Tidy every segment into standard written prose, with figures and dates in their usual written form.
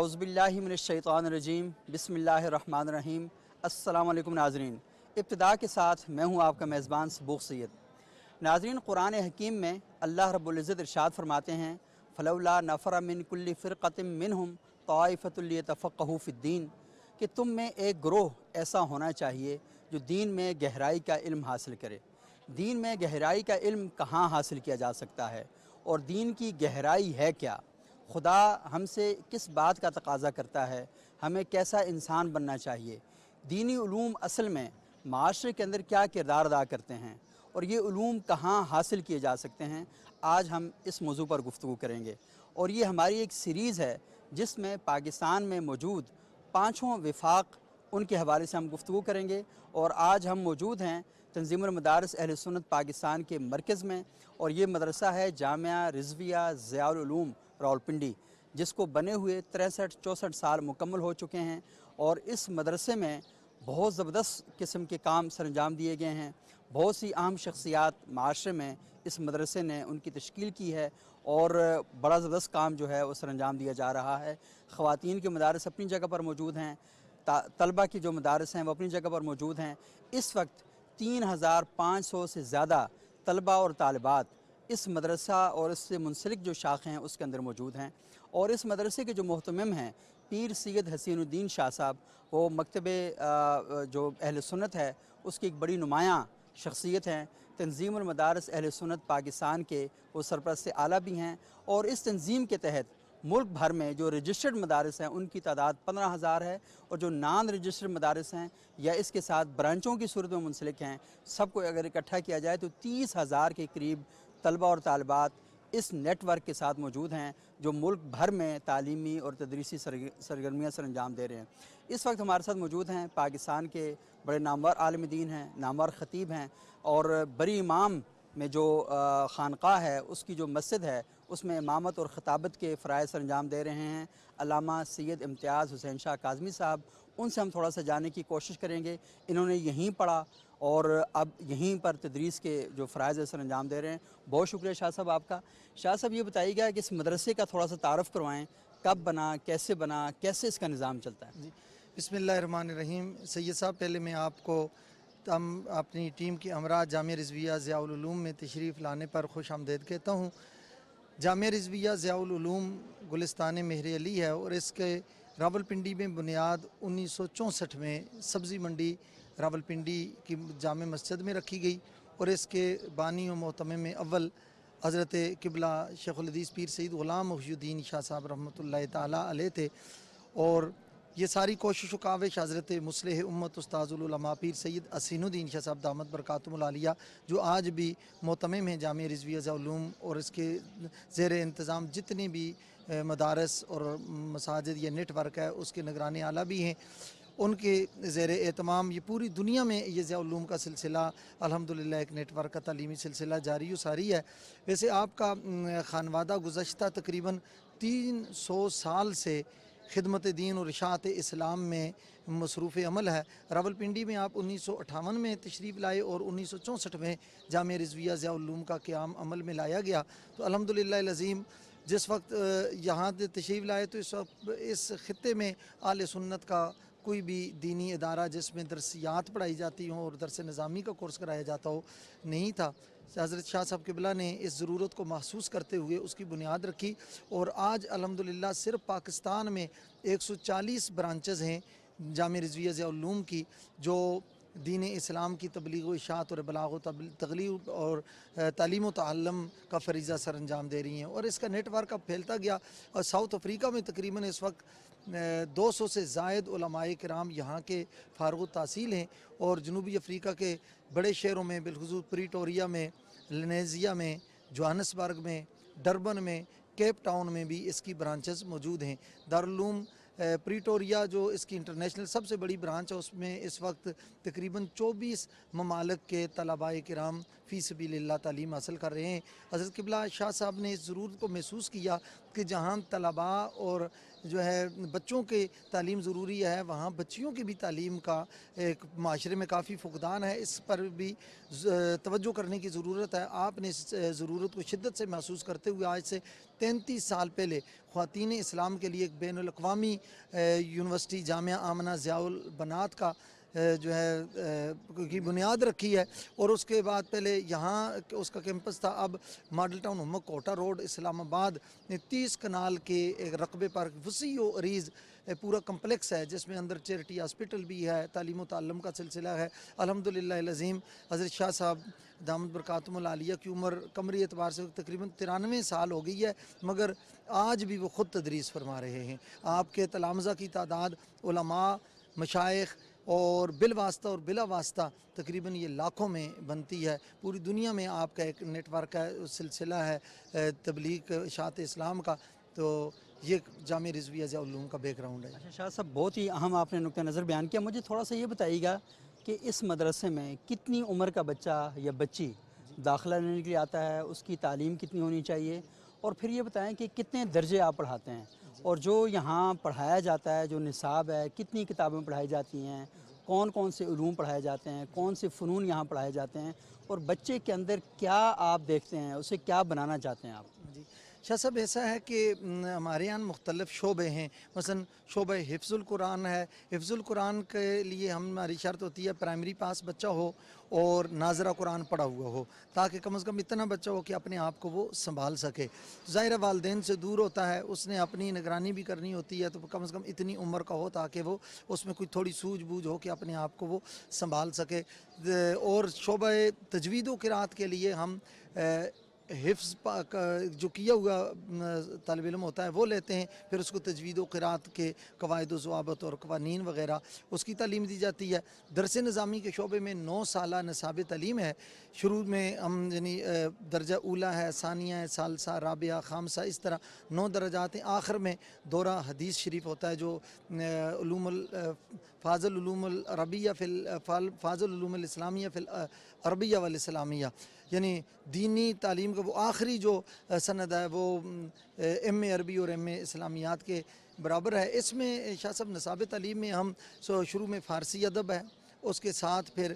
औज़ुबिल्लाहि मिनश्शैतानिर्रजीम बिस्मिल्लाहिर्रहमानिर्रहीम। अस्सलामु अलैकुम नाज़रीन। इब्तिदा के साथ मैं हूँ आपका मेज़बान सबूक़ सैयद। नाज़रीन, कुरान हकीम में अल्लाह रब्बुल इज़्ज़त इरशाद फरमाते हैं, फ़लौला नफ़र मिन कुल्लि फ़िरक़तिन मिनहुम ताइफ़तुन लियतफ़क़्क़हू फ़िद्दीन, कि तुम में एक ग्रोह ऐसा होना चाहिए जो दीन में गहराई का इल्म हासिल करे। दीन में गहराई का इल्म कहाँ हासिल किया जा सकता है और दीन की गहराई है क्या? खुदा हमसे किस बात का तकाज़ा करता है? हमें कैसा इंसान बनना चाहिए? दीनी उलूम असल में माशरे के अंदर क्या किरदार अदा करते हैं और ये उलूम कहाँ हासिल किए जा सकते हैं? आज हम इस मौजू पर गुफ्तगू करेंगे और ये हमारी एक सीरीज़ है जिसमें पाकिस्तान में मौजूद पाँचों विफाक उनके हवाले से हम गुफ्तगू करेंगे। और आज हम मौजूद हैं तंज़ीमुल मदारिस अहले सुन्नत पाकिस्तान के मरकज़ में, और ये मदरसा है जामिया रिज़विया ज़ियाउल उलूम रावलपिंडी, जिसको बने हुए 63-64 साल मुकम्मल हो चुके हैं। और इस मदरसे में बहुत ज़बरदस्त किस्म के काम सरअंजाम दिए गए हैं। बहुत सी अहम शख्सियात माशरे में इस मदरसे ने उनकी तश्कील की है और बड़ा ज़बरदस्त काम जो है वो सरअंजाम दिया जा रहा है। ख़वातीन के मदारस अपनी जगह पर मौजूद हैं, तलबा की जो मदारस हैं वो अपनी जगह पर मौजूद हैं। इस वक्त 3500 से ज़्यादा तलबा और तालिबात इस मदरसा और इससे मुंसलिक जो शाखें हैं उसके अंदर मौजूद हैं। और इस मदरसे के जो मोहतमिम हैं पीर सैयद हसीनुद्दीन शाह साहब, वो मकतबे जो अहले सुन्नत है उसकी एक बड़ी नुमायाँ शख्सियत हैं। तंज़ीमुल मदारिस अहले सुन्नत पाकिस्तान के वो सरपरस्त आला भी हैं। और इस तंज़ीम के तहत मुल्क भर में जो रजिस्टर्ड मदारिस हैं उनकी तादाद 15,000 है, और जो नॉन रजिस्टर्ड मदारिस हैं या इसके साथ ब्रांचों की सूरत में मुंसलिक हैं, सबको अगर इकट्ठा किया जाए तो 30,000 के करीब तलबा और तालिबात इस नेटवर्क के साथ मौजूद हैं जो मुल्क भर में तालीमी और तदरीसी सरगर्मियाँ सरअंजाम दे रहे हैं। इस वक्त हमारे साथ मौजूद हैं पाकिस्तान के बड़े नामवर आलिम दीन हैं, नामवर ख़तीब हैं, और बरी इमाम में जो खानक़ाह है उसकी जो मस्जिद है उसमें इमामत और ख़ताबत के फ़राइज़ सरअंजाम दे रहे हैं अल्लामा सैयद इम्तियाज़ हुसैन शाह काज़मी साहब। उनसे हम थोड़ा सा जानने की कोशिश करेंगे। इन्होंने यहीं पढ़ा और अब यहीं पर तदरीस के जो फ़राइज़ सरअंजाम दे रहे हैं। बहुत शुक्रिया शाह साहब आपका। शाह साहब, ये बताइएगा कि इस मदरसे का थोड़ा सा तारफ़ करवाएँ, कब बना, कैसे इसका निज़ाम चलता है? जी, बिस्मिल्लाहिर्रहमानिर्रहीम। सैयद साहब, पहले मैं आपको हम अपनी टीम के हमरा जामिया रिज़विया ज़ियाउल उलूम में तशरीफ़ लाने पर खुश आमदीद कहता हूँ। जामिया रिज़विया ज़ियाउल उलूम गुलिस्तान मेहर अली है और इसके रावलपिंडी में बुनियाद 1964 में सब्ज़ी मंडी रावलपिंडी की जामे मस्जिद में रखी गई और इसके बानी व मोहतमिम में अव्वल हज़रत क़िबला शेखुल हदीस पीर सैयद ग़ुलाम मुहियुद्दीन शाह साहब रहमतुल्लाहि ताला अलैह थे। और ये सारी कोशिश व काविश हज़रत मुस्लिह उम्मत उस्ताज़ुल उलमा पीर सैयद हसीनुद्दीन शाह साहब दामत बरकातुहुल आलिया, जो आज भी मोहतमिम हैं जामिया रिज़विया ज़ियाउल उलूम, और इसके ज़ेर इंतज़ाम जितने भी मदारस और मसाजिद या नेटवर्क है उसके निगरानी आला भी हैं, उनके ज़ेर एहतमाम ये पूरी दुनिया में ये ज़ियाउल उलूम का सिलसिला अल्हम्दुलिल्लाह एक नेटवर्क का तालीमी सिलसिला जारी व सारी है। वैसे आपका खानवादा गुज़श्ता तकरीबन 300 साल से खिदमत दीन और इशाअत इस्लाम में मसरूफ़ अमल है। रावलपिंडी में आप 1958 में तशरीफ़ लाए और 1964 में जामिया रिज़विया ज़ियाउल उलूम का क़याम अमल में लाया गया। तो अल्हम्दुलिल्लाह अज़ीम, जिस वक्त यहाँ तशरीफ़ लाए तो इस वक्त इस ख़ित्ते में आले सुन्नत का कोई भी दीनी इदारा जिसमें दरसियात पढ़ाई जाती हों और दरस निज़ामी का कोर्स कराया जाता हो नहीं था। हज़रत शाह साहब क़िबला ने इस ज़रूरत को महसूस करते हुए उसकी बुनियाद रखी और आज अल्हम्दुलिल्लाह सिर्फ़ पाकिस्तान में 140 ब्रांचेज़ हैं जामिया रिज़विया ज़ियाउल उलूम की, जो दीन इस्लाम की तबलीग व इशाअत और बलाग तगलीब और तालीम व तअल्लुम का फ़रीज़ा सर अंजाम दे रही हैं। और इसका नेटवर्क अब फैलता गया और साउथ अफ्रीका में तकरीबन इस वक्त 200 से ज़ायद उलमाए किराम यहाँ के फ़ारिग़ तहसील हैं और जनूबी अफ्रीका के बड़े शहरों में बिलख़ुसूस प्रीटोरिया में, लिनेज़िया में, जोहान्सबर्ग में, डरबन में, केप टाउन में भी इसकी ब्रांचेस मौजूद हैं। दारुल उलूम प्रीटोरिया जो इसकी इंटरनेशनल सबसे बड़ी ब्रांच है उसमें इस वक्त तकरीबन 24 ममालिक के तलबाए किराम फ़ी सबीलिल्लाह तालीम हासिल कर रहे हैं। हज़रत क़िबला शाह साहब ने इस ज़रूरत को महसूस किया कि जहाँ तलबा और जो है बच्चों के तालीम ज़रूरी है, वहाँ बच्चियों की भी तालीम का एक माशरे में काफ़ी फुकदान है। इस पर भी तवज्जो करने की ज़रूरत है। आपने इस ज़रूरत को शिद्दत से महसूस करते हुए आज से 33 साल पहले ख़वातीन इस्लाम के लिए एक बैनुल अक़वामी यूनिवर्सिटी जामिया आमना ज़ियाउल बनात का जो है की बुनियाद रखी है। और उसके बाद पहले यहाँ उसका कैंपस था, अब मॉडल टाउन उम्मक कोटा रोड इस्लामाबाद 30 कनाल के एक रकबे पर वसी व अरीज़ पूरा कम्प्लेक्स है, जिसमें अंदर चैरिटी हॉस्पिटल भी है, तालीम व ताल्लुम का सिलसिला है। अल्हम्दुलिल्लाह अज़ीम हज़रत शाह साहब दामद बरकातुहुल आलिया की उम्र कमरी एतबार से तकरीबन 93 साल हो गई है, मगर आज भी वो ख़ुद तदरीस फरमा रहे हैं। आपके तलामज़ा की तादाद उलमा, मशाइख और बिल वास्ता और बिला वास्ता तकरीबन ये लाखों में बनती है। पूरी दुनिया में आपका एक नेटवर्क है, सिलसिला है तबलीग इशाअत इस्लाम का। तो ये जामिया रिज़विया ज़ियाउल उलूम का बैकग्राउंड है। अच्छा शाह साहब, बहुत ही अहम आपने नुक्ता नज़र बयान किया। मुझे थोड़ा सा ये बताइएगा कि इस मदरसे में कितनी उम्र का बच्चा या बच्ची दाखिला लेने के लिए आता है, उसकी तालीम कितनी होनी चाहिए, और फिर ये बताएं कि कितने दर्जे आप पढ़ाते हैं, और जो यहाँ पढ़ाया जाता है, जो निसाब है, कितनी किताबें पढ़ाई जाती हैं, कौन कौन से उलूम पढ़ाए जाते हैं, कौन से फ़नून यहाँ पढ़ाए जाते हैं, और बच्चे के अंदर क्या आप देखते हैं, उसे क्या बनाना चाहते हैं आप? जी शाह साहब, ऐसा है कि हमारे यहाँ मुख्तलिफ़ शोबे हैं। मसलन शोबा हिफ्ज़ुल कुरान है। हिफ्ज़ुल कुरान के लिए हमारी शर्त होती है प्राइमरी पास बच्चा हो और नाज़रा कुरान पढ़ा हुआ हो, ताकि कम से कम इतना बच्चा हो कि अपने आप को वो संभाल सके। ज़ाहिर वालिदैन से दूर होता है, उसने अपनी निगरानी भी करनी होती है, तो कम से कम इतनी उम्र का हो ताकि वो उसमें कोई थोड़ी सूझबूझ हो कि अपने आप को वो संभाल सके। और शोबा तजवीद व क़िराअत के लिए हम हिफ्ज़ जो किया हुआ तालिब इल्म होता है वो लेते हैं, फिर उसको तजवीद व क़िराअत के कवायद व ज़वाबित और क़वानीन वग़ैरह उसकी तालीम दी जाती है। दरस निज़ामी के शोबे में 9 साला निसाब तालीम है। शुरू में हम यानी दर्जा ऊला है, सानिया है, सालसा, राबिया, खामसा, इस तरह 9 दर्जात हैं। आखिर में दौरा हदीस शरीफ होता है, जो फ़ाज़ल उलूमुल अरबिया फ़ाज़ल उलूमुल इस्लामिया फ़िल अरबिया वल इस्लामिया, यानी दीनी तालीम का वो आखिरी जो सनद है वो एम ए अरबी और एम ए इस्लामियात के बराबर है। इसमें शाह साहब निसाब तालीम में हम शुरू में फ़ारसी अदब है, उसके साथ फिर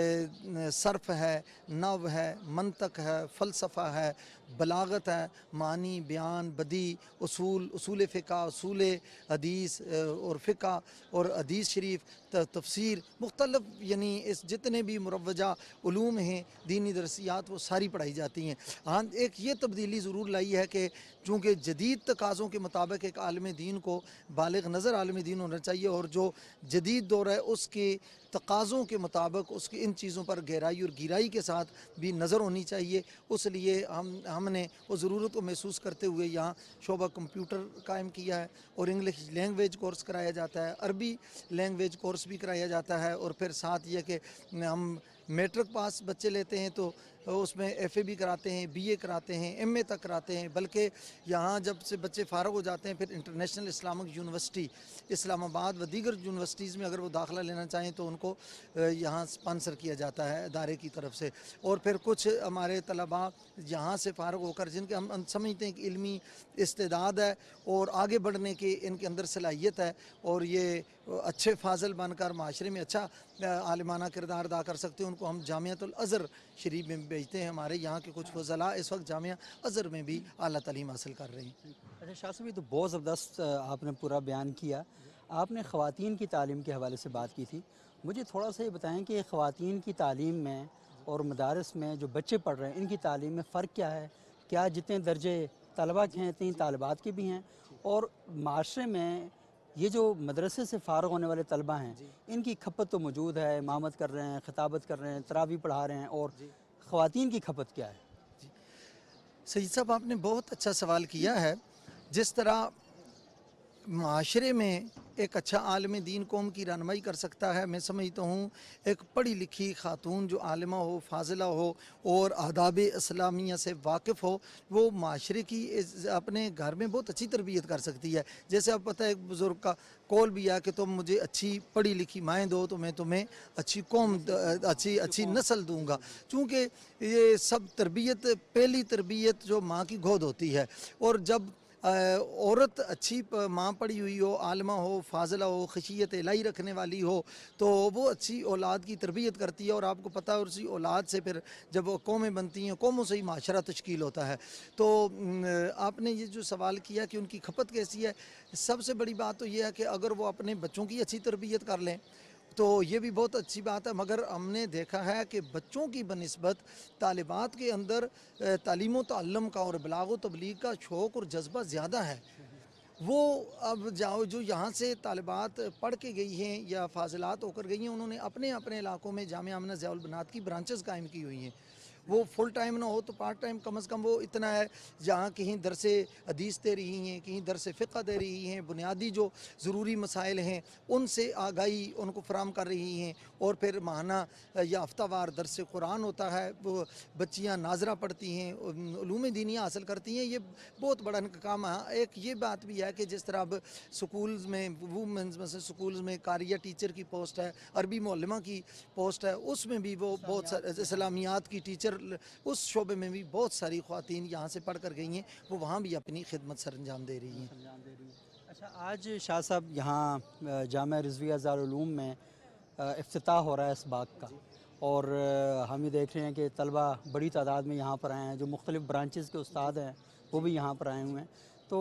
सर्फ है, नव है, मंतक है, फ़लसफ़ा है, बलागत है, मानी, बयान, बदी, उसूल फ़िक़ा, उसूल हदीस और फ़िक़ा और हदीस शरीफ, तफ़सीर, मुख्तलिफ़ यानी इस जितने भी मुरव्वजा उलूम हैं दीनी दरसियात वो सारी पढ़ाई जाती हैं। हाँ, एक ये तब्दीली ज़रूर लाई है कि चूँकि जदीद तकाज़ों के मुताबिक एक आलिम दीन को बालिग़ नज़र आलिम दीन होना चाहिए, और जो जदीद दौर है उसके तकाज़ों के मुताबिक उसकी इन चीज़ों पर गहराई और गिराई के साथ भी नज़र होनी चाहिए। उस लिए हमने वो ज़रूरत को महसूस करते हुए यहाँ शोबा कंप्यूटर कायम किया है, और इंग्लिश लैंग्वेज कोर्स कराया जाता है, अरबी लैंग्वेज कोर्स भी कराया जाता है। और फिर साथ ये कि हम मैट्रिक पास बच्चे लेते हैं तो उसमें एफ़ए भी कराते हैं, बीए कराते हैं, एमए तक कराते हैं। बल्कि यहाँ जब से बच्चे फ़ारग हो जाते हैं फिर इंटरनेशनल इस्लामिक यूनिवर्सिटी इस्लामाबाद व दीगर यूनिवर्सिटीज़ में अगर वो दाखिला लेना चाहें तो उनको यहाँ स्पॉन्सर किया जाता है इदारे की तरफ से। और फिर कुछ हमारे तलबा यहाँ से फ़ारग होकर जिनके हम समझते हैं कि इल्मी इस्तेदाद है और आगे बढ़ने की इनके अंदर सलाहियत है, और ये अच्छे फ़ाज़िल बनकर माशरे में अच्छा आलिमाना किरदार अदा कर सकते हैं, उनको हम जामियातुल अज़हर शरीफ में भेजते हैं। हमारे यहाँ के कुछ फ़ज़ला इस वक्त जामिया अज़हर में भी आला तालीम हासिल कर रहे हैं। अच्छा शाह साहब, ये तो बहुत ज़बरदस्त आपने पूरा बयान किया। आपने ख़वातीन की तालीम के हवाले से बात की थी, मुझे थोड़ा सा ये बताएं कि ख़वातीन की तालीम में और मदारस में जो बच्चे पढ़ रहे हैं इनकी तालीम में फ़र्क क्या है? क्या जितने दर्जे तलबा के हैं इतनी तालिबात के भी हैं? और माशरे में ये जो मदरसे से फ़ारग होने वाले तलबा हैं इनकी खपत तो मौजूद है, इमामत कर रहे हैं, खिताबत कर रहे हैं, तरावी पढ़ा रहे हैं, और ख़वातीन की खपत क्या है? सईद साहब, आपने बहुत अच्छा सवाल किया है। जिस तरह माशरे में एक अच्छा आलिम दीन कौम की रहनुमाई कर सकता है। मैं समझता हूँ एक पढ़ी लिखी खातून जो आलिमा हो, फाजिला हो और आदाब इस्लामिया से वाकिफ़ हो, वो माशरे की अपने घर में बहुत अच्छी तरबियत कर सकती है। जैसे अब पता है एक बुज़ुर्ग का कौल भी है कि तुम मुझे अच्छी पढ़ी लिखी माएँ दो तो मैं तुम्हें अच्छी कौम अच्छी अच्छी नस्ल दूँगा। चूँकि ये सब तरबियत, पहली तरबियत जो माँ की गोद होती है। और जब औरत अच्छी माँ पढ़ी हुई हो, आलिमा हो, फाजिला हो, खशियत इलाही रखने वाली हो, तो वो अच्छी औलाद की तरबियत करती है। और आपको पता है उसी औलाद से फिर जब वो कौमें बनती हैं, कौमों से ही माशरा तश्कील होता है। तो आपने ये जो सवाल किया कि उनकी खपत कैसी है, सबसे बड़ी बात तो ये है कि अगर वो अपने बच्चों की अच्छी तरबियत कर लें तो ये भी बहुत अच्छी बात है। मगर हमने देखा है कि बच्चों की बनिस्बत तालिबात के अंदर तालीम व तअल्लुम का और बलाग व तबलीग का शौक़ और जज्बा ज़्यादा है। वो अब जाओ जो यहाँ से तालिबात पढ़ के गई हैं या फाजिलात होकर गई हैं, उन्होंने अपने अपने इलाकों में जामिया आमिना ज़ियाउल बनात की ब्रांचेस कायम की हुई हैं। वो फुल टाइम ना हो तो पार्ट टाइम कम अज़ कम वो इतना है, जहाँ कहीं दरस हदीस दे रही हैं, कहीं दरस फ़िक़्ह दे रही हैं, बुनियादी जो ज़रूरी मसाइल हैं उनसे आगाही उनको फ़राहम कर रही हैं। और फिर माहाना या हफ्तावार दरस कुरान होता है, वो बच्चियाँ नाज़रा पढ़ती हैं, उलूम दीनिया हासिल करती हैं। ये बहुत बड़ा इनका काम है। एक ये बात भी है कि जिस तरह अब स्कूल्स में वूमेंस में से स्कूल्स में कारिया टीचर की पोस्ट है, अरबी मौलमा की पोस्ट है, उसमें भी वो बहुत सारे इस्लामियात की टीचर, उस शोबे में भी बहुत सारी ख़वातीन यहाँ से पढ़ कर गई हैं, वो वहाँ भी अपनी खिदमत सर अंजाम दे रही हैं। अच्छा, आज शाह साहब यहाँ जामिया रिज़विया दारुल उलूम में इफ्तिताह हो रहा है इस बाग का, और हम ये देख रहे हैं कि तलबा बड़ी तादाद में यहाँ पर आए हैं, जो मुख्तलिफ़ ब्रांचेस के उस्ताद हैं वो भी यहाँ पर आए हुए हैं। तो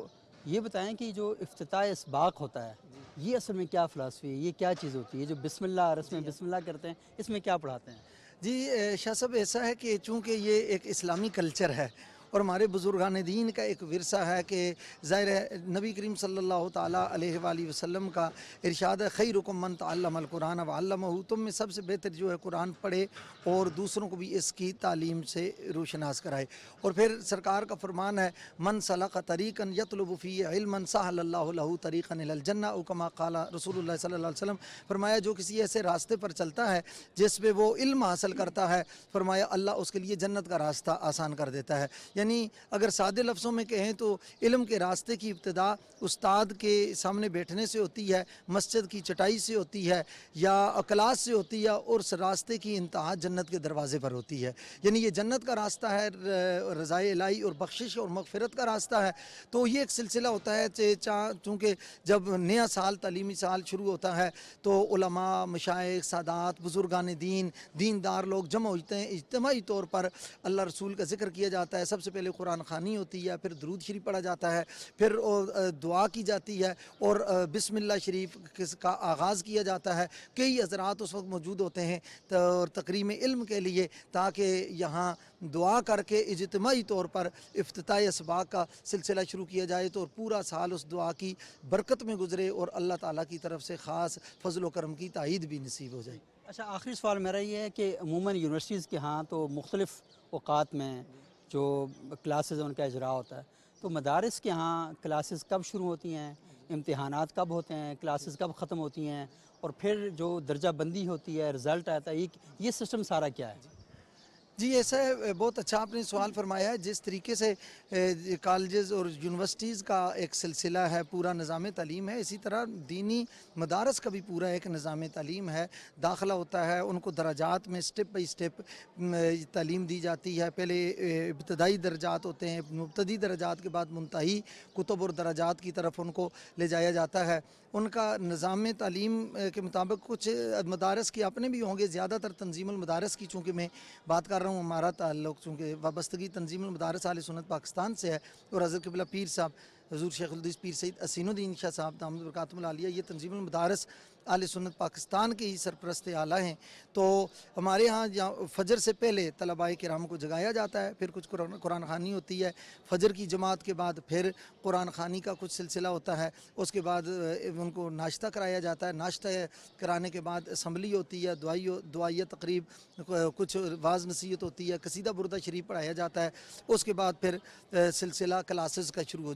ये बताएं कि जो इफ्तिताह इस बाग होता है, ये असल में क्या फ़िलासफ़ी है, ये क्या चीज़ होती है? जो बिस्मिल्लाह रस्म बिस्मिल्लाह करते हैं, इसमें क्या पढ़ाते हैं? जी शाह साहब, ऐसा है कि चूँकि ये एक इस्लामी कल्चर है और हमारे बुज़ुर्गान दीन का एक विरसा है कि ज़ाहिर है नबी करीम सल्लल्लाहु ताला अलैहि वसल्लम का इरशाद है, खैरुकुम मन तअल्लमल कुरान व अल्लमहु, तुम में सबसे बेहतर जो है कुरान पढ़े और दूसरों को भी इसकी तालीम से रोशनास कराए। और फिर सरकार का फरमान है, मन सलक तरीक़न यतलुबु फ़ीहि इल्मन सहलल्लाहु लहु तरीक़न इलल जन्नह औ कमा क़ाला रसूलुल्लाह सल्लल्लाहु अलैहि वसल्लम। फरमाया जो किसी ऐसे रास्ते पर चलता है जिस पे वो इल्म हासिल करता है, फरमाया अल्लाह उसके लिए जन्नत का रास्ता आसान कर देता है। यानी अगर सादे लफ्ज़ों में कहें तो इल्म के रास्ते की इब्तिदा उस्ताद के सामने बैठने से होती है, मस्जिद की चटाई से होती है या क्लास से होती है, और उस रास्ते की इंतहा जन्नत के दरवाज़े पर होती है। यानी ये जन्नत का रास्ता है, रज़ाए इलाही और बख्शिश और मग़फ़िरत का रास्ता है। तो ये एक सिलसिला होता है, चूँकि जब नया साल तालीमी साल शुरू होता है तो उलमा, मशाइख, सादात, बुज़ुर्गान दीन, दीनदार लोग जमा होते हैं, इज्तिमाई तौर पर अल्लाह रसूल का ज़िक्र किया जाता है। सबसे पहले कुरान ख़ानी होती है, फिर दुरूद शरीफ पढ़ा जाता है, फिर दुआ की जाती है और बिस्मिल्लाह शरीफ का आगाज़ किया जाता है। कई हज़रात उस वक्त मौजूद होते हैं और तकरीम इल्म के लिए, ताकि यहाँ दुआ करके इज्तिमाई तौर पर इफ्तिताह इसबाग का सिलसिला शुरू किया जाए तो पूरा साल उस दुआ की बरकत में गुजरे और अल्लाह ताला की तरफ से ख़ास फ़ज़ल व करम की तायीद भी नसीब हो जाए। अच्छा, आखिरी सवाल मेरा ये है कि अमूमन यूनिवर्सिटीज़ के यहाँ तो मुख्तलिफ़ औक़ात में जो क्लासेस उनका इजरा होता है, तो मदारिस के यहाँ क्लासेस कब शुरू होती हैं, इम्तिहानात कब होते हैं, क्लासेस कब ख़त्म होती हैं, और फिर जो दर्जा बंदी होती है, रिज़ल्ट आता है, ये सिस्टम सारा क्या है? जी ऐसा है, बहुत अच्छा आपने सवाल फरमाया है। जिस तरीके से कॉलेजेस और यूनिवर्सिटीज़ का एक सिलसिला है, पूरा निज़ाम तालीम है, इसी तरह दीनी मदारस का भी पूरा एक निज़ाम तालीम है। दाखिला होता है, उनको दराजात में स्टेप बाई स्टेप तालीम दी जाती है। पहले इब्तदाई दर्जात होते हैं, मुब्तदी दर्जात के बाद मुंतही कुतुब और दराजात की तरफ उनको ले जाया जाता है। उनका निज़ाम तालीम के मुताबिक कुछ मदारस के अपने भी होंगे, ज़्यादातर तंजीमुल मदारस की चूँकि मैं बात कर रहा हूँ, हमारा ताल्लुक़ चूँकि वाबस्तगी तंजीमुल मदारस आले सुन्नत पाकिस्तान से है और हज़रत क़िबला पीर साहब हज़ूर शेखुल हदीस पीर सैयद असीनुद्दीन शाह साहब दामद बरकातुहुल आलिया, ये तंजीमुल मदारस आले सुन्नत पाकिस्तान के ही सरपरस्त आला हैं। तो हमारे यहाँ जहाँ फ़जर से पहले तलबाए किराम को जगाया जाता है, फिर कुछ कुरान ख़ानी होती है, फ़जर की जमात के बाद फिर कुरान ख़ानी का कुछ सिलसिला होता है, उसके बाद उनको नाश्ता कराया जाता है। नाश्ता कराने के बाद असम्बली होती है, दुआइया तकरीब, कुछ वाज़ नसीहत होती है, कसीदा बुरदा शरीफ पढ़ाया जाता है। उसके बाद फिर सिलसिला क्लासेस का शुरू हो जाता है।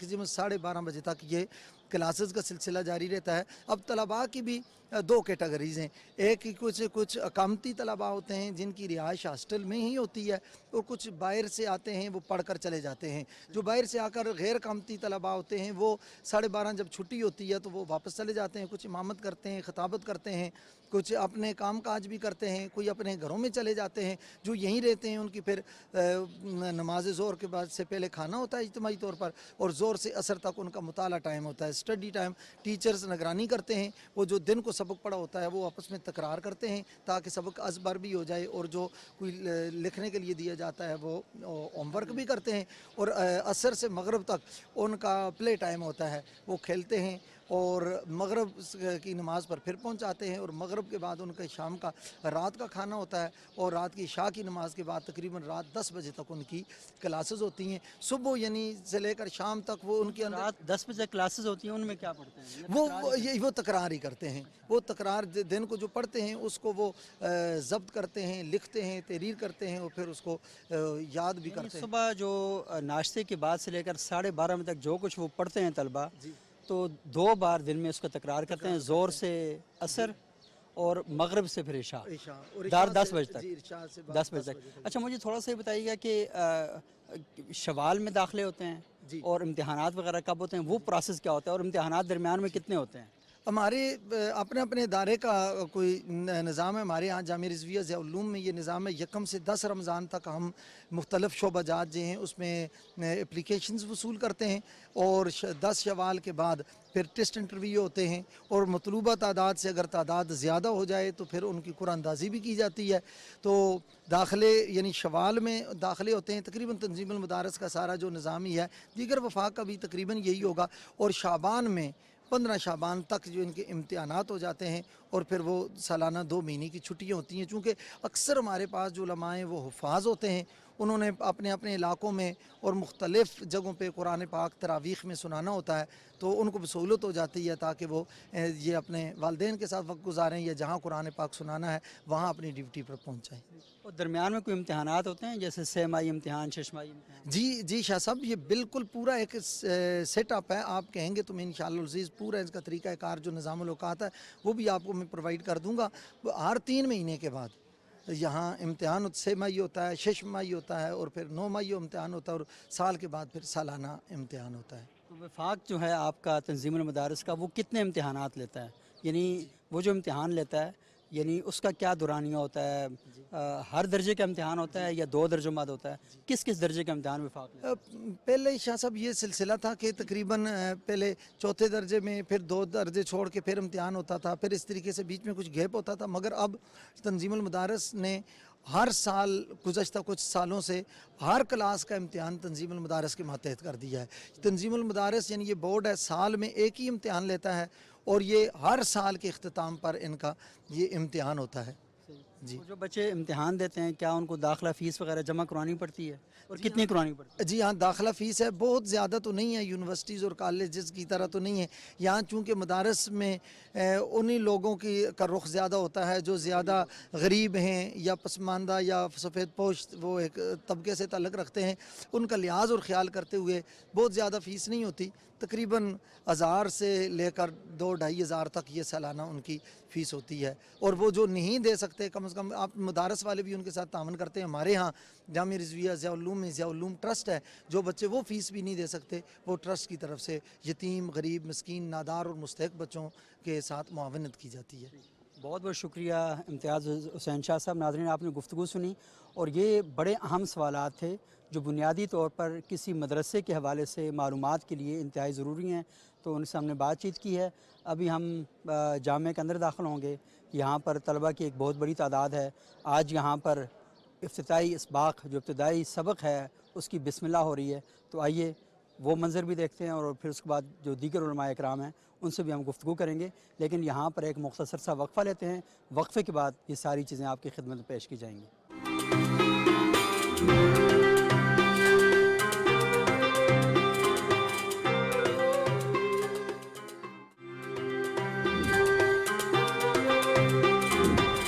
मैक्सिमम 12:30 बजे तक ये क्लासेस का सिलसिला जारी रहता है। अब तलबा की भी दो कैटेगरीज़ हैं। एक ही कुछ अकामती तलबा होते हैं जिनकी रिहाइश हॉस्टल में ही होती है, और कुछ बाहर से आते हैं, वो पढ़ कर चले जाते हैं। जो बाहर से आकर गैर अकामती तलबा होते हैं वो 12:30 जब छुट्टी होती है तो वो वापस चले जाते हैं। कुछ इमामत करते हैं, खिताबत करते हैं, कुछ अपने काम काज भी करते हैं, कोई अपने घरों में चले जाते हैं। जो यहीं रहते हैं उनकी फिर नमाज ज़ोहर के बाद से पहले खाना होता है इज्तिमाई तौर पर, और ज़ोहर से असर तक उनका मुताला टाइम होता है, स्टडी टाइम। टीचर्स निगरानी करते हैं, वो जो दिन को सबक पढ़ा होता है वो आपस में तकरार करते हैं ताकि सबक अज़बर भी हो जाए, और जो कोई लिखने के लिए दिया जाता है वो होमवर्क भी करते हैं। और असर से मगरब तक उनका प्ले टाइम होता है, वो खेलते हैं और मगरब की नमाज़ पर फिर पहुंच जाते हैं। और मगरब के बाद उनका शाम का रात का खाना होता है, और रात की इशा की नमाज़ के बाद तकरीबन रात 10 बजे तक उनकी क्लासेस होती हैं। सुबह यानी से लेकर शाम तक वो उनके अंदर रात 10 बजे क्लासेस होती हैं, उनमें क्या पढ़ते हैं? वो तकरार ही करते हैं। वो तकरार दिन को जो पढ़ते हैं उसको वो ज़ब्त करते हैं, लिखते हैं, तहरीर करते हैं, और फिर उसको याद भी करते हैं। सुबह जो नाश्ते के बाद से लेकर 12:30 बजे तक जो कुछ वो पढ़ते हैं तलबा, तो 2 बार दिन में उसका तकरार करते हैं, ज़ोर से असर और मगरब से फिर इशा, 10 बजे तक, 10 बजे तक। अच्छा, मुझे थोड़ा सा ये बताइएगा कि शवाल में दाखिले होते हैं और इम्तिहानात वगैरह कब होते हैं, वो प्रोसेस क्या होता है, और इम्तिहानात दरमियान में कितने होते हैं? हमारे अपने अपने इदारे का कोई निज़ाम है। हमारे यहाँ जामिया रिज़विया ज़िया-उल-उलूम में ये निज़ाम है, 1 से 10 रमज़ान तक हम मुख्तलिफ़ शोबाजात जो हैं उसमें एप्लीकेशंस वसूल करते हैं, और 10 शवाल के बाद फिर टेस्ट इंटरव्यू होते हैं, और मतलूबा तादाद से अगर तादाद ज़्यादा हो जाए तो फिर उनकी कुरानदाज़ी भी की जाती है। तो दाखिले यानी शवाल में दाखिले होते हैं। तकरीबन तंज़ीमुल मदारिस का सारा जो निज़ाम ही है, दीगर वफाक का भी तकरीबन यही होगा। और शाबान में 15 शाबान तक जो इनके इम्तिहानात हो जाते हैं, और फिर वो सालाना 2 महीने की छुट्टियाँ होती हैं। चूँकि अक्सर हमारे पास जो उलमा हैं वो हुफ़ाज़ होते हैं, उन्होंने अपने अपने इलाकों में और मुख्तलिफ़ जगहों पे कुरान पाक तरावीह में सुनाना होता है, तो उनको भी सहूलत हो जाती है ताकि वो ये अपने वालिदैन के साथ वक्त गुजारें, या जहाँ कुरान पाक सुनाना है वहाँ अपनी ड्यूटी पर पहुँच जाएँ। और दरमियान में कोई इम्तिहानात होते हैं, जैसे 6 माही इम्तिहान, 6 माही इम्तिहान? जी शाह साहब, ये बिल्कुल पूरा एक सेटअप है। आप कहेंगे तो मैं इंशाअल्लाह अज़ीज़ पूरा इसका तरीक़ाकार जो निज़ामुल औक़ात है वो भी आपको मैं प्रोवाइड कर दूँगा। हर 3 महीने के बाद यहाँ इम्तिहान 6 माही होता है, 6 माही होता है, और फिर 9 माही इम्तिहान होता है, और साल के बाद फिर सालाना इम्तिहान होता है। तो वफाक जो है आपका तंज़ीमुल मदारिस का, वो कितने इम्तिहानात लेता है? यानी वो जो इम्तिहान लेता है, यानी उसका क्या दुरानिया होता है? हर दर्जे का इम्तिहान होता है या 2 दर्जों बाद होता है? किस किस दर्जे का इम्तिहान वफाक लेता है? पहले शाह साहब ये सिलसिला था कि तकरीबन पहले 4थे दर्जे में, फिर 2 दर्जे छोड़ के फिर इम्तिहान होता था, फिर इस तरीके से बीच में कुछ गैप होता था। मगर अब तंज़ीमुल मदारिस ने हर साल गुज़श्ता कुछ सालों से हर क्लास का इम्तिहान तंज़ीमुल मदारिस के मातहत कर दिया है। तंज़ीमुल मदारिस यानी ये बोर्ड है, साल में एक ही इम्तिहान लेता है, और ये हर साल के अख्तिताम पर इनका ये इम्तिहान होता है। जी, जो बच्चे इम्तिहान देते हैं, क्या उनको दाखिला फ़ीस वगैरह जमा करवानी पड़ती है, और कितनी करवानी पड़ती है? जी हाँ, दाखिला फ़ीस है, बहुत ज़्यादा तो नहीं है, यूनिवर्सिटीज़ और कॉलेजेस की तरह तो नहीं है। यहाँ चूँकि मदारस में उन्हीं लोगों की का रुख ज़्यादा होता है जो ज़्यादा गरीब हैं या पसमानदा या सफ़ेद पोश वो एक तबके से ताल्लुक़ रखते हैं, उनका लिहाज और ख़्याल करते हुए बहुत ज़्यादा फ़ीस नहीं होती। तकरीबन 1000 से लेकर 2-2.5 हज़ार तक ये सालाना उनकी फ़ीस होती है। और वो जो नहीं दे सकते, कम से कम आप मदारस वाले भी उनके साथ तावन करते हैं। हमारे यहाँ जामिया रिज़विया ज़िया-उल-उलूम में ज़िया-उल-उलूम ट्रस्ट है, जो बच्चे वो फ़ीस भी नहीं दे सकते, वो ट्रस्ट की तरफ से यतीम, गरीब, मिस्कीन, नादार और मुस्तहिक़ बच्चों के साथ मुआवनत की जाती है। बहुत बहुत शुक्रिया इम्तियाज़ हुसैन शाह साहब। नाज़रीन, आपने गुफ्तगू सुनी, और ये बड़े अहम सवालात थे जो बुनियादी तौर पर किसी मदरसे के हवाले से मालूमात के लिए इंतहाई ज़रूरी हैं। तो उनसे हमने बातचीत की है। अभी हम जामे के अंदर दाखिल होंगे। यहाँ पर तलबा की एक बहुत बड़ी तादाद है। आज यहाँ पर इफ्तिताई इसबाक़ जो इब्तदाई सबक है उसकी बिस्मिल्लाह हो रही है। तो आइए वो मंज़र भी देखते हैं, और फिर उसके बाद जो दीगर उलमाए इकराम हैं उनसे भी हम गुफ्तगू करेंगे। लेकिन यहाँ पर एक मुख्तसर सा वक्फ़ा लेते हैं। वक्फ़े के बाद ये सारी चीज़ें आपकी खिदमत में पेश की जाएंगी।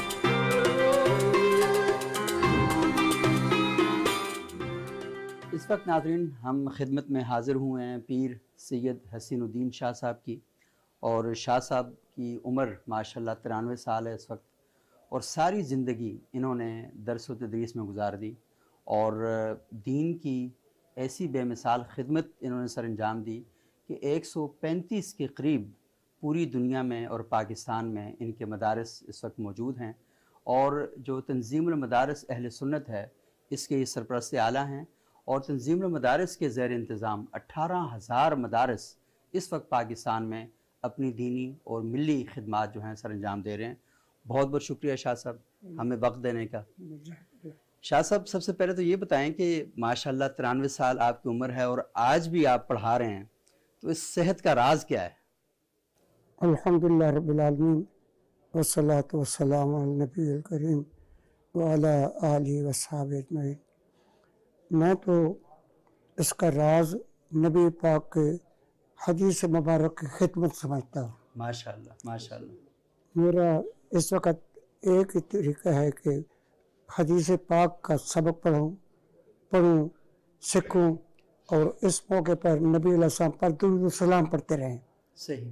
इस वक्त नाज़रीन हम खिदमत में हाज़िर हुए हैं पीर सैयद हसीनुद्दीन शाह साहब की, और शाह साहब की उम्र माशाल्लाह 93 साल है इस वक्त, और सारी ज़िंदगी इन्होंने दरस व तदरीस में गुजार दी और दीन की ऐसी बेमिसाल खिदमत इन्होंने सर अंजाम दी कि 135 के करीब पूरी दुनिया में और पाकिस्तान में इनके मदारस इस वक्त मौजूद हैं। और जो तंज़ीमुल मदारस अहले सुन्नत है इसके ये सरपरस्त आला हैं, और तंज़ीमुल मदारस के ज़ेर इंतज़ाम 18,000 मदारस इस वक्त पाकिस्तान में अपनी दीनी और मिली खिदमात जो हैं सर अंजाम दे रहे हैं। बहुत बहुत शुक्रिया शाह साहब हमें वक्त देने का। शाह साहब, सबसे पहले तो ये बताएं कि माशाल्लाह 93 साल आपकी उम्र है और आज भी आप पढ़ा रहे हैं, तो इस सेहत का राज क्या है? अल्हम्दुलिल्लाह रब्बिल आलमीन वस्सलातु वस्सलामु अला नबील करीम व अला आलिहि व अस्हाबिहि अजमईन। मैं तो इसका राज नबी पाक के हदीस मुबारक की खिदमत समझता हूँ। माशाल्लाह माशाल्लाह। मेरा इस वक्त एक ही तरीका है कि हदीस पाक का सबक पढ़ूँ, सीखूँ और इस मौके पर नबी अलैहि सलाम पर दुरूद सलाम पढ़ते रहें। सही।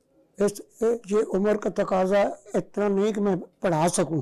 ये उम्र का तकाजा इतना नहीं कि मैं पढ़ा सकूं,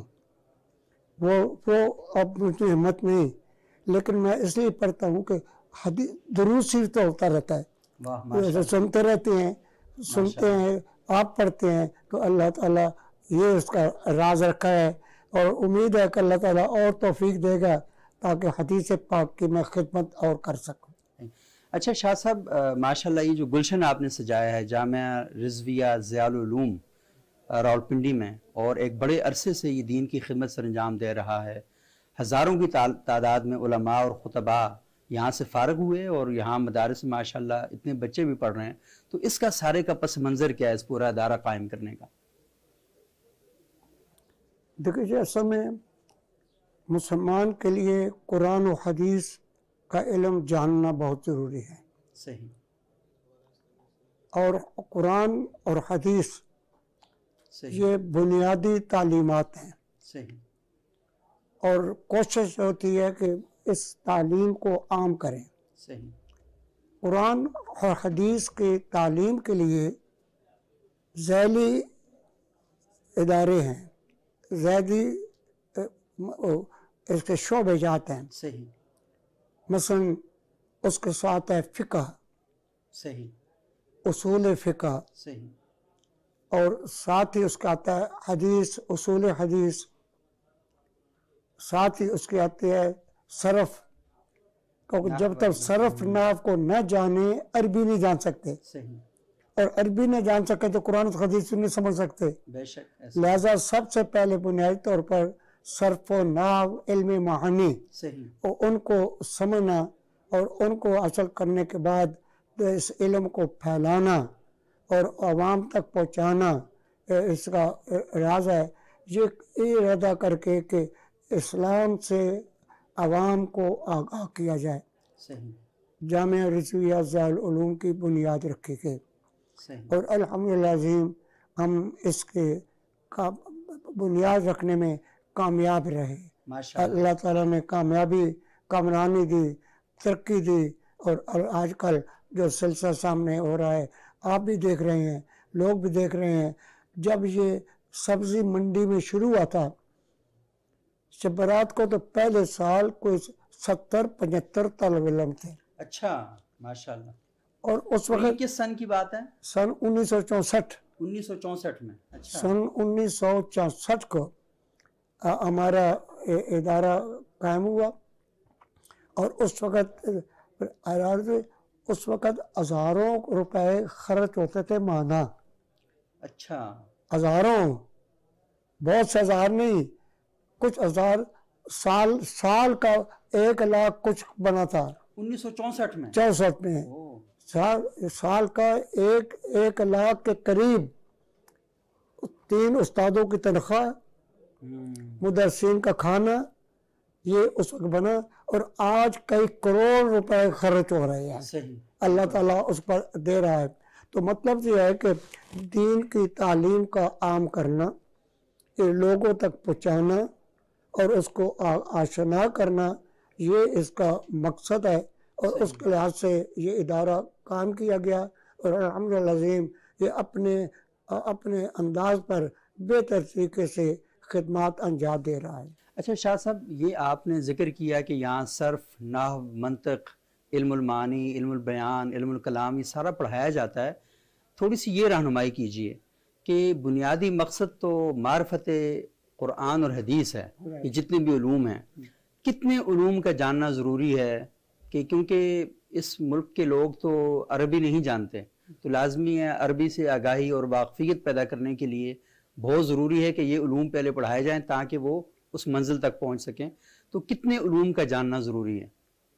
वो अब मुझे हिम्मत नहीं, लेकिन मैं इसलिए पढ़ता हूँ कि दुरूद शरीफ तो होता रहता है, जैसे सुनते रहते हैं, सुनते हैं, आप पढ़ते हैं, तो अल्लाह ताला ये उसका राज रखा है और उम्मीद है कि अल्लाह ताला और तौफीक देगा ताकि हदीस पाक की मैं खिदमत और कर सकूँ। अच्छा शाह साहब, माशाल्लाह ये जो गुलशन आपने सजाया है जामिया रिजविया ज़ियाउल उलूम रावलपिंडी में, और एक बड़े अरसे से ये दीन की खिदमत सर अंजाम दे रहा है, हज़ारों की तादाद में उलमा और खुतबा यहाँ से फ़ारग हुए और यहाँ मदारस में माशाल्लाह इतने बच्चे भी पढ़ रहे हैं, तो इसका सारे का पस मंज़र क्या है इस पूरा अदारा कायम करने का? देखिए, असल में मुसलमान के लिए कुरान और हदीस का इल्म जानना बहुत ज़रूरी है। सही। और कुरान और हदीस ये बुनियादी तालीमात हैं। सही। और कोशिश होती है कि इस तालीम को आम करें। सही। कुरान और हदीस की तालीम के लिए ज़ैली इदारे हैं, ज़ैदी इसके शोबे जात हैं। सही। मसलन उसके साथ है फ़िक़्ह, सही, उसूल फ़िक़्ह, सही, और साथ ही उसका आता है हदीस, उसूल हदीस, साथ ही उसके आते है सरफ, क्योंकि जब तक सरफ नाव को न जाने अरबी नहीं जान सकते। सही। और अरबी नहीं जान सके तो कुरान और हदीस नहीं समझ सकते। बेशक। लिहाजा सबसे पहले बुनियादी तौर पर सर्फ व नाव, इल्म मानी, सही, और उनको समझना और उनको हासिल करने के बाद इस इल्म को फैलाना और आवाम तक पहुँचाना इसका राज है। ये इरादा करके कि इस्लाम से आवाम को आगाह किया जाए। सही। जामिया रिज़विया ज़ियाउल उलूम की बुनियाद रखी गई और अल्हम्दुलिल्लाह अज़ीम हम इसके का बुनियाद रखने में कामयाब रहे। अल्लाह ताला ने कामयाबी, कामरानी दी, तरक्की दी, और आजकल जो सिलसिला सामने हो रहा है आप भी देख रहे हैं, लोग भी देख रहे हैं। जब ये सब्ज़ी मंडी में शुरू हुआ था शबरात को, तो पहले साल कोई 70-75 तलब इल्म थे। अच्छा, माशाल्लाह। और उस वक्त किस सन की बात है? सन 1964। 1964 में। अच्छा। सन 1964 को हमारा इदारा कायम हुआ और उस वक़्त हज़ारों रुपए खर्च होते थे माना। अच्छा। हज़ारों, बहुत से हज़ार नहीं, कुछ हज़ार, साल का 1 लाख कुछ बना था 1964 में। 64 में साल का 1 लाख के करीब 3 उस्तादों की तनख्वाह, मुदर्रिसीन का खाना, ये उस वक्त बना। और आज कई करोड़ रुपए खर्च हो रहे हैं। सही। अल्लाह ताला उस पर दे रहा है। तो मतलब ये है कि दीन की तालीम का आम करना, ये लोगों तक पहुँचाना और उसको आशना करना, ये इसका मकसद है। और उसके लिहाज से ये इदारा काम किया गया और अल्हम्दुलिल्लाह ये अपने अपने अंदाज पर बेहतर तरीके से खिदमत अंजाम दे रहा है। अच्छा शाह साहब, ये आपने ज़िक्र किया कि यहाँ सर्फ, नाहव, मंतक, इल्मुल मानी, इल्मुल बयान, इल्मुल कलाम, ये सारा पढ़ाया जाता है। थोड़ी सी ये रहनुमाई कीजिए कि बुनियादी मकसद तो मार्फत कुरान और हदीस है, ये जितने भी उलूम हैं, कितने उलूम का जानना ज़रूरी है कि क्योंकि इस मुल्क के लोग तो अरबी नहीं जानते, तो लाजमी है अरबी से आगाही और वाकफियत पैदा करने के लिए बहुत ज़रूरी है कि ये उलूम पहले पढ़ाए जाएँ ताकि वो उस मंजिल तक पहुँच सकें। तो कितने उलूम का जानना ज़रूरी है?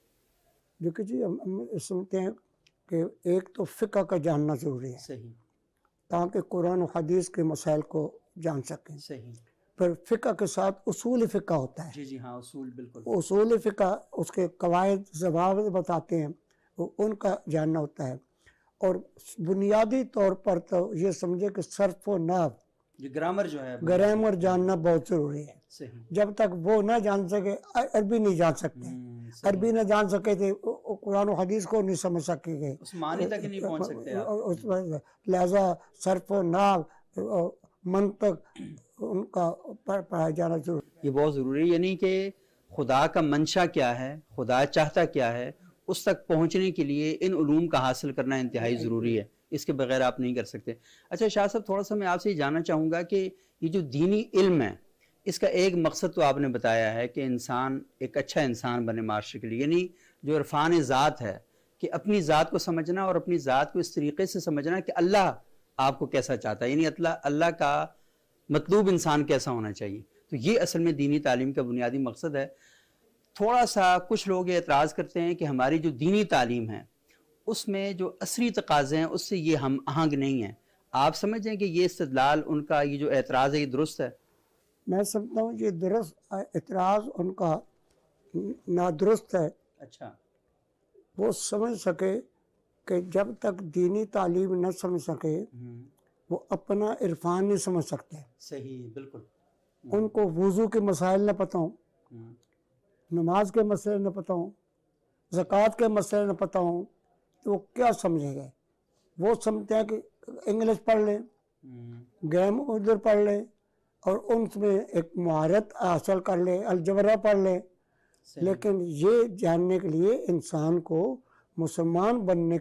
देखिए जी, हम सुनते हैं कि एक तो फ़िक़्ह का जानना ज़रूरी है सही, ताकि कुरान और हदीस के मसाइल को जान सकें। सही, फिर फ़िक़्ह के साथ उसूल फ़िक़्ह होता है। जी जी हाँ, उसूल बिल्कुल, उसूल फ़िक़्ह उसके कवायद ज़वाबित बताते हैं, वो उनका जानना होता है। और बुनियादी तौर पर तो ये समझे कि सर्फ़ व नाहव, ये ग्रामर जो है, ग्रामर जानना बहुत ज़रूरी है। सही, जब तक वो ना जान सके अरबी नहीं जान सकते। सही, अरबी ना जान सके थे कुरान और हदीस को नहीं समझ सकेंगे, उस मानी तक ही नहीं पहुँच सकते आप। उस लिहाजा सर्फ व नाहव मंतक उनका पढ़ाया जाना जरूरी। ये बहुत ज़रूरी है, यानी कि खुदा का मंशा क्या है, खुदा चाहता क्या है, उस तक पहुँचने के लिए इन उलूम का हासिल करना इंतहाई ज़रूरी है, इसके बगैर आप नहीं कर सकते। अच्छा शाह साहब, थोड़ा सा मैं आपसे ये जानना चाहूँगा कि ये जो दीनी इल्म है, इसका एक मकसद तो आपने बताया है कि इंसान एक अच्छा इंसान बने माशरे के लिए, यानी जो इरफान ज़ात है कि अपनी ज़ात को समझना और अपनी ज़ात को इस तरीके से समझना कि अल्लाह आपको कैसा चाहता है, यानी अल्लाह का मतलूब इंसान कैसा होना चाहिए। तो ये असल में दीनी तालीम का बुनियादी मकसद है। थोड़ा सा कुछ लोग ये एतराज़ करते हैं कि हमारी जो दीनी तालीम है उसमें जो असरी तकाज़े हैं उससे ये हम आहंग नहीं है। आप समझें कि ये इस्तदलाल उनका, ये जो एतराज़ है, ये दुरुस्त है? मैं समझता हूँ ये दुरुस्त एतराज़ उनका नादुरुस्त है। अच्छा, वो समझ सके कि जब तक दीनी तालीम न समझ सके वो अपना इरफान नहीं समझ सकते। सही, बिल्कुल। उनको वज़ू के मसाइल न पता हो, नमाज के मसले न पता हो, ज़कात के मसले न पता हो, तो वो क्या समझेंगे? वो समझते हैं कि इंग्लिश पढ़ लें, गेम उधर पढ़ लें और उनमें एक महारत हासिल कर ले, अलजबरा पढ़ ले। लेकिन ये जानने के लिए इंसान को मुसलमान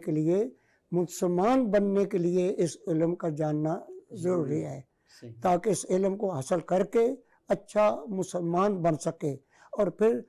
बनने के लिए इस इल्म का जानना ज़रूरी है, ताकि इस इल्म को हासिल करके अच्छा मुसलमान बन सके। और फिर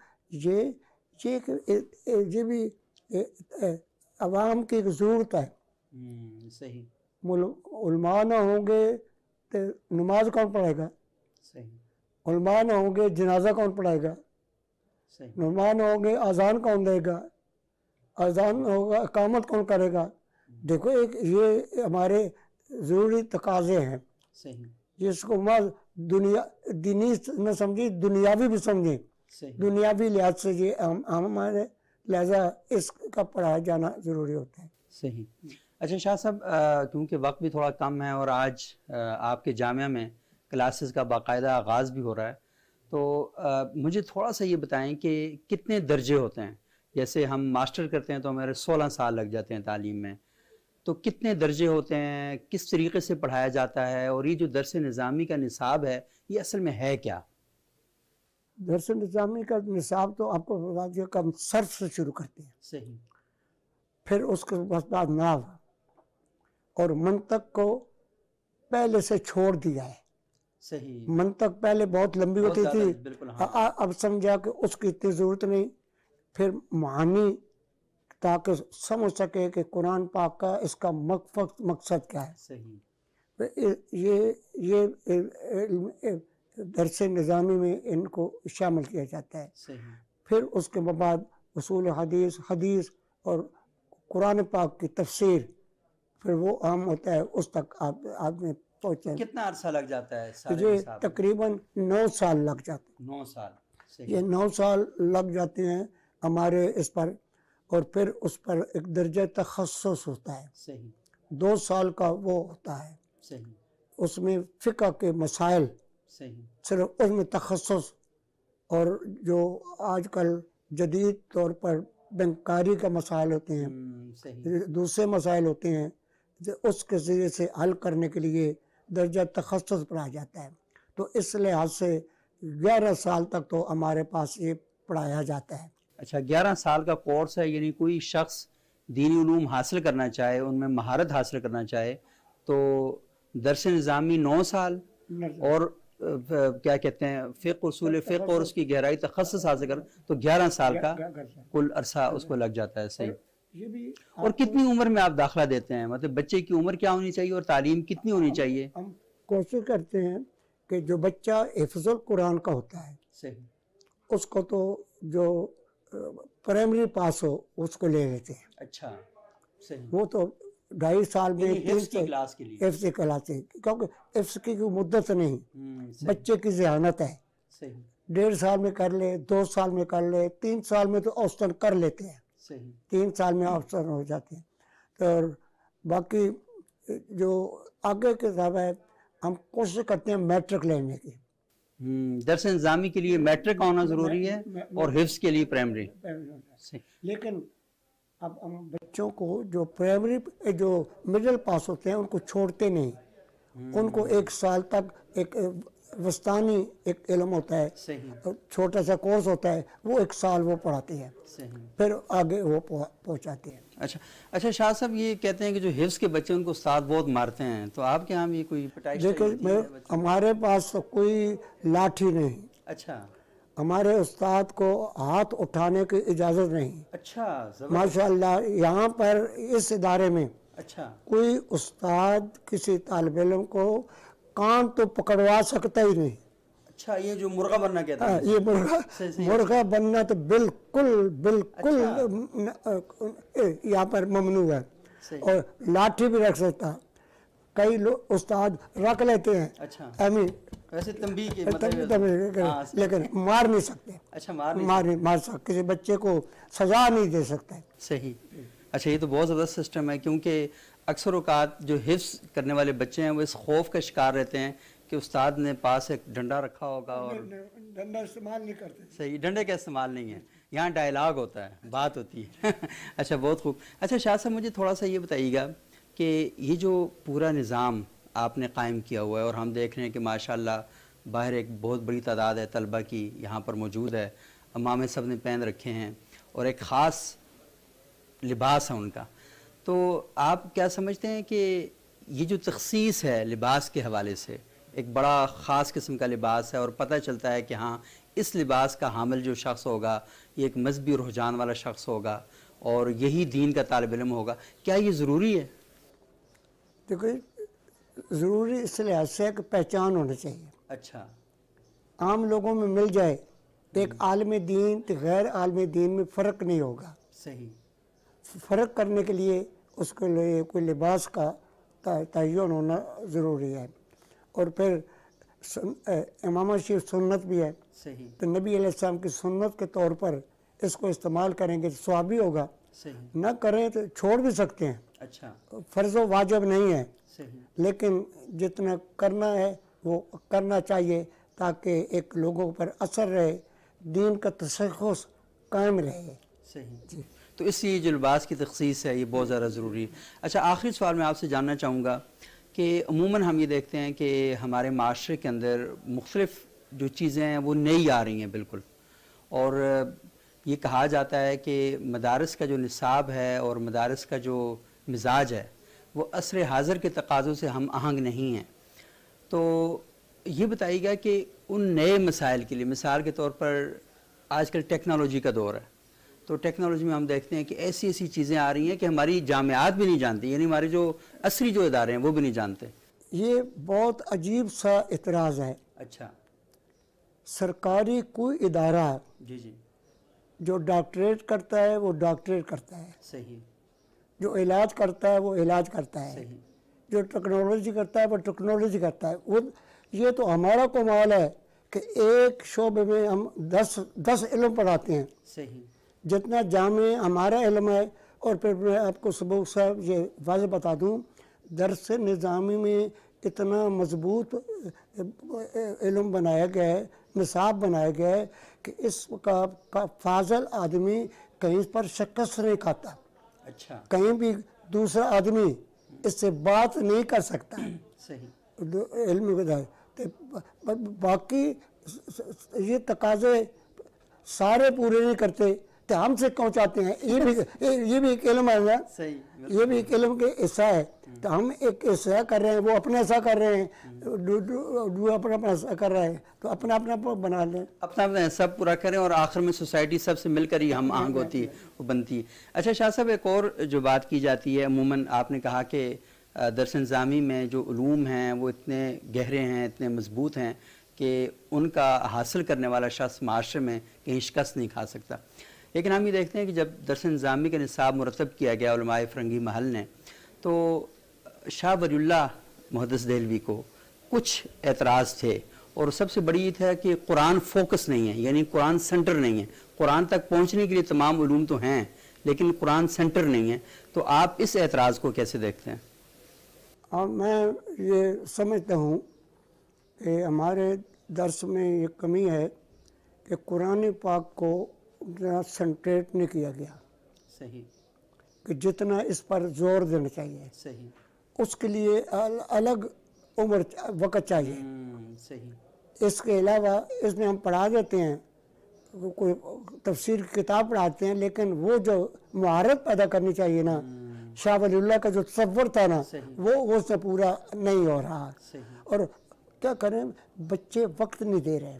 ये भी अवाम की एक ज़रूरत है। सही, उलमा ना होंगे तो नमाज कौन पढ़ेगा? सही, उलमा ना होंगे जनाजा कौन पढ़ाएगा? सही, उलमा ना होंगे अजान कौन देगा? अजान होगा इकामत कौन करेगा? देखो, एक ये हमारे ज़रूरी तकाज़े हैं। सही, जिसको मज दुनिया दीनी न समझे, दुनियावी भी समझे। दुनियावी लिहाज से ये हमारे लिहाजा इसका पढ़ाया जाना ज़रूरी होता है। सही। अच्छा शाह साहब, क्योंकि वक्त भी थोड़ा कम है और आज आपके जामिया में क्लासेस का बाकायदा आगाज़ भी हो रहा है, तो मुझे थोड़ा सा ये बताएं कि कितने दर्जे होते हैं? जैसे हम मास्टर करते हैं तो हमारे 16 साल लग जाते हैं तालीम में, तो कितने दर्जे होते हैं, किस तरीके से पढ़ाया जाता है, और ये जो दरस निज़ामी का निसाब है ये असल में है क्या? दरस निज़ामी का निसाब तो आपको बता दिया कि हम सर्फ से शुरू करते हैं। सही, फिर उसके बाद नाव और मंतक को पहले से छोड़ दिया है। सही, मंतक पहले बहुत लंबी होती थी, बिल्कुल, हाँ। अब समझा कि उसकी इतनी ज़रूरत नहीं। फिर मानी, ताकि समझ सके कि कुरान पाक का इसका मकसद क्या है। सही, ये दरस निज़ामी में इनको शामिल किया जाता है। सही, फिर उसके बाद उसूल हदीस और कुरान पाक की तफसीर, फिर वो आम होता है, उस तक आदमी पहुँचे। कितना अरसा लग जाता है? ये तकरीबन 9 साल लग जाते हैं। 9 साल। सही, ये 9 साल लग जाते हैं हमारे इस पर। और फिर उस पर एक दर्जा तखस्सुस होता है। सही, 2 साल का वो होता है। सही, उसमें फ़िक़्ह के मसाइल, सही, सिर्फ उसमें तखस्सुस, और जो आजकल जदीद तौर पर बैंकारी का मसाइल होते हैं, सही। दूसरे मसाइल होते हैं, जो उसके ज़रिए से हल करने के लिए दर्जा तखस्सुस पढ़ाया जाता है। तो इस लिहाज से 11 साल तक तो हमारे पास ये पढ़ाया जाता है। अच्छा, 11 साल का कोर्स है, यानी कोई शख्स दीनी उलूम हासिल करना चाहे, उनमें महारत हासिल करना चाहे तो दरस निज़ामी 9 साल और क्या कहते हैं फ़िक़्ह, उसूल फ़िक़्ह और उसकी गहराई तखस्सुस हासिल कर तो 11 साल का कुल अरसा उसको लग जाता है। सही। ये भी और कितनी उम्र में आप दाखिला देते हैं, मतलब बच्चे की उम्र क्या होनी चाहिए और तालीम कितनी होनी चाहिए? हम कोशिश करते हैं कि जो बच्चा हिफ्ज़ुल कुरान का होता है सही। उसको तो जो प्राइमरी पास हो उसको ले लेते हैं। अच्छा, सही। वो तो 2.5 साल में यानी 3 हिफ्ज़ की क्लास के लिए। हिफ्ज़ की क्लास है, क्योंकि हिफ्ज़ की कोई मुद्दत नहीं, सही। बच्चे की ज़हानत है। सही। 1.5 साल में कर ले, 2 साल में कर ले, 3 साल में तो औसतन कर लेते हैं, सही। 3 साल में औसतन हो जाते हैं। और बाकी जो आगे के हिसाब है हम कोशिश करते हैं मैट्रिक लेने की। दरस निज़ामी के लिए मैट्रिक होना ज़रूरी है और हिफ्ज़ के लिए प्राइमरी। सही। लेकिन अब हम बच्चों को जो प्राइमरी जो मिडिल पास होते हैं उनको छोड़ते नहीं, उनको 1 साल तक एक वस्तानी एक इल्म होता है, सही। छोटा सा कोर्स होता है, वो 1 साल वो पढ़ाते हैं, सही। फिर आगे वो पहुंचाते हैं। अच्छा अच्छा, शाह साहब ये कहते हैं कि जो हिफ्ज़ के बच्चे उनको उस्ताद बहुत मारते हैं, तो आपके यहाँ भी कोई पिटाई देखिए हमारे पास तो कोई लाठी नहीं। अच्छा। हमारे उस्ताद को हाथ उठाने की इजाज़त नहीं। अच्छा, माशाअल्लाह यहाँ पर इस इदारे में अच्छा कोई उस्ताद किसी तालिब इल्म को कान तो पकड़वा सकता ही नहीं। अच्छा, ये जो मुर्गा बनना कहते हैं, ये मुर्गा बनना तो बिल्कुल बिल्कुल यहाँ पर ममनू है। और लाठी भी रख सकता, कई लोग उस्ताद रख लेते हैं। अच्छा, वैसे तंबीह के लेकिन मार नहीं सकते। अच्छा, मार सकते, किसी बच्चे को सजा नहीं दे सकते। सही। अच्छा, ये तो बहुत ज़बरदस्त सिस्टम है, क्योंकि अक्सर औकात जो हिफ्ज़ करने वाले बच्चे हैं वो इस खौफ का शिकार रहते हैं कि उस्ताद ने पास एक डंडा रखा होगा और डंडा इस्तेमाल नहीं करते। सही, डंडे का इस्तेमाल नहीं है, यहाँ डायलॉग होता है, बात होती है। अच्छा, बहुत खूब। अच्छा शाह साहब, मुझे थोड़ा सा ये बताइएगा कि ये जो पूरा निज़ाम आपने कायम किया हुआ है और हम देख रहे हैं कि माशाल्लाह बाहर एक बहुत बड़ी तादाद है तलबा की यहाँ पर मौजूद है, अमामे सब ने पहन रखे हैं और एक ख़ास लिबास है उनका, तो आप क्या समझते हैं कि ये जो तख़सीस है लिबास के हवाले से, एक बड़ा ख़ास किस्म का लिबास है और पता चलता है कि हाँ इस लिबास का हामिल जो शख्स होगा ये एक मजहबी रुझान वाला शख्स होगा और यही दीन का तालिब इल्म होगा, क्या ये ज़रूरी है? देखिए ज़रूरी इस लिहाज से कि पहचान होनी चाहिए। अच्छा, आम लोगों में मिल जाए, एक आलिम दीन तो गैर आलिम दीन में फ़र्क नहीं होगा। सही। फ़र्क करने के लिए उसके लिए कोई लिबास का तयन होना ज़रूरी है। और फिर इमाम शरीफ सुन्नत भी है। सही। तो नबी अलैहिस्सलाम की सुन्नत के तौर पर इसको इस्तेमाल करेंगे तो सवाब भी होगा। सही। न करें तो छोड़ भी सकते हैं। अच्छा, फ़र्ज़ व वाजिब नहीं है। सही। लेकिन जितना करना है वो करना चाहिए ताकि एक लोगों पर असर रहे, दीन का तशख़्ख़ुस कायम रहे। सही जी। तो इसलिए जो लिबास की तख़सीस है ये बहुत ज़्यादा ज़रूरी है। अच्छा, आखिरी सवाल मैं आपसे जानना चाहूँगा कि अमूमन हम ये देखते हैं कि हमारे माशरे के अंदर मुख्तलिफ़ जो चीज़ें हैं वो नई आ रही हैं बिल्कुल, और ये कहा जाता है कि मदारस का जो निसाब है और मदारस का जो मिजाज है वो असर हाज़िर के तकाज़ों से हम आहंग नहीं हैं। तो ये बताइएगा कि उन नए मसाइल के लिए, मिसाल के तौर पर आजकल टेक्नोलॉजी का दौर है, तो टेक्नोलॉजी में हम देखते हैं कि ऐसी ऐसी चीज़ें आ रही हैं कि हमारी जामियात भी नहीं जानती, यानी हमारे जो असली जो इदारे हैं वो भी नहीं जानते। ये बहुत अजीब सा इतराज़ है। अच्छा, सरकारी कोई इदारा जी जी, जो डॉक्टरेट करता है वो डॉक्टरेट करता है, सही, जो इलाज करता है वो इलाज करता है, सही, जो टेक्नोलॉजी करता है वो टेक्नोलॉजी करता है। वो ये तो हमारा कमाल है कि एक शोबे में हम 10 इल्म पढ़ाते हैं, सही, जितना जामे हमारा इल्म है। और फिर मैं आपको सबूत साहब ये वाज़ेह बता दूं, दरस निज़ामी में इतना मजबूत इल्म बनाया गया है, निसाब बनाया गया है कि इसका फाजल आदमी कहीं पर शिकस्त नहीं खाता, अच्छा, कहीं भी दूसरा आदमी इससे बात नहीं कर सकता है। सही। इल्म के दायरे ते बाकी ये तकाजे सारे पूरे नहीं करते तो हमसे क्यों चाहते हैं? ये भी एक इल्म है ना, सही, ये भी एक इल्म के हिस्सा है। तो हम एक हिस्सा कर रहे हैं, वो अपने हिस्सा कर रहे हैं, अपना अपना हिस्सा कर रहे हैं, तो अपना अपना बना लें, अपना अपना सब पूरा करें और आखिर में सोसाइटी सबसे मिलकर ही हम आहंग होती है, वो बनती है। अच्छा शाह साहब, एक और जो बात की जाती है, अमूमन आपने कहा कि दरस निज़ामी में जो उलूम हैं वो इतने गहरे हैं, इतने मजबूत हैं कि उनका हासिल करने वाला शख्स माशरे में कहीं शिकस्त नहीं खा सकता। लेकिन हम ये देखते हैं कि जब दरस निज़ामी का निसाब मुरतब किया गया उलमाए फ़रंगी महल ने, तो शाह वलीउल्लाह मुहद्दिस देहलवी को कुछ एतराज़ थे, और सबसे बड़ी ये है कि कुरान फोकस नहीं है, यानी कुरान सेंटर नहीं है। कुरान तक पहुँचने के लिए तमाम उलूम तो हैं लेकिन कुरान सेंटर नहीं है। तो आप इस एतराज़ को कैसे देखते हैं? और मैं ये समझता हूँ कि हमारे दर्स में ये कमी है कि कुरान पाक को उतना सेंट्रेट नहीं किया गया, सही, कि जितना इस पर जोर देना चाहिए। सही, उसके लिए अलग उम्र वक़्त चाहिए। सही। इसके अलावा इसमें हम पढ़ा देते हैं, कोई तफसीर की किताब पढ़ाते हैं, लेकिन वो जो महारत पैदा करनी चाहिए ना, शाह वलीउल्लाह का जो तसव्वुर था ना, वो उससे पूरा नहीं हो रहा। और क्या करें, बच्चे वक्त नहीं दे रहे,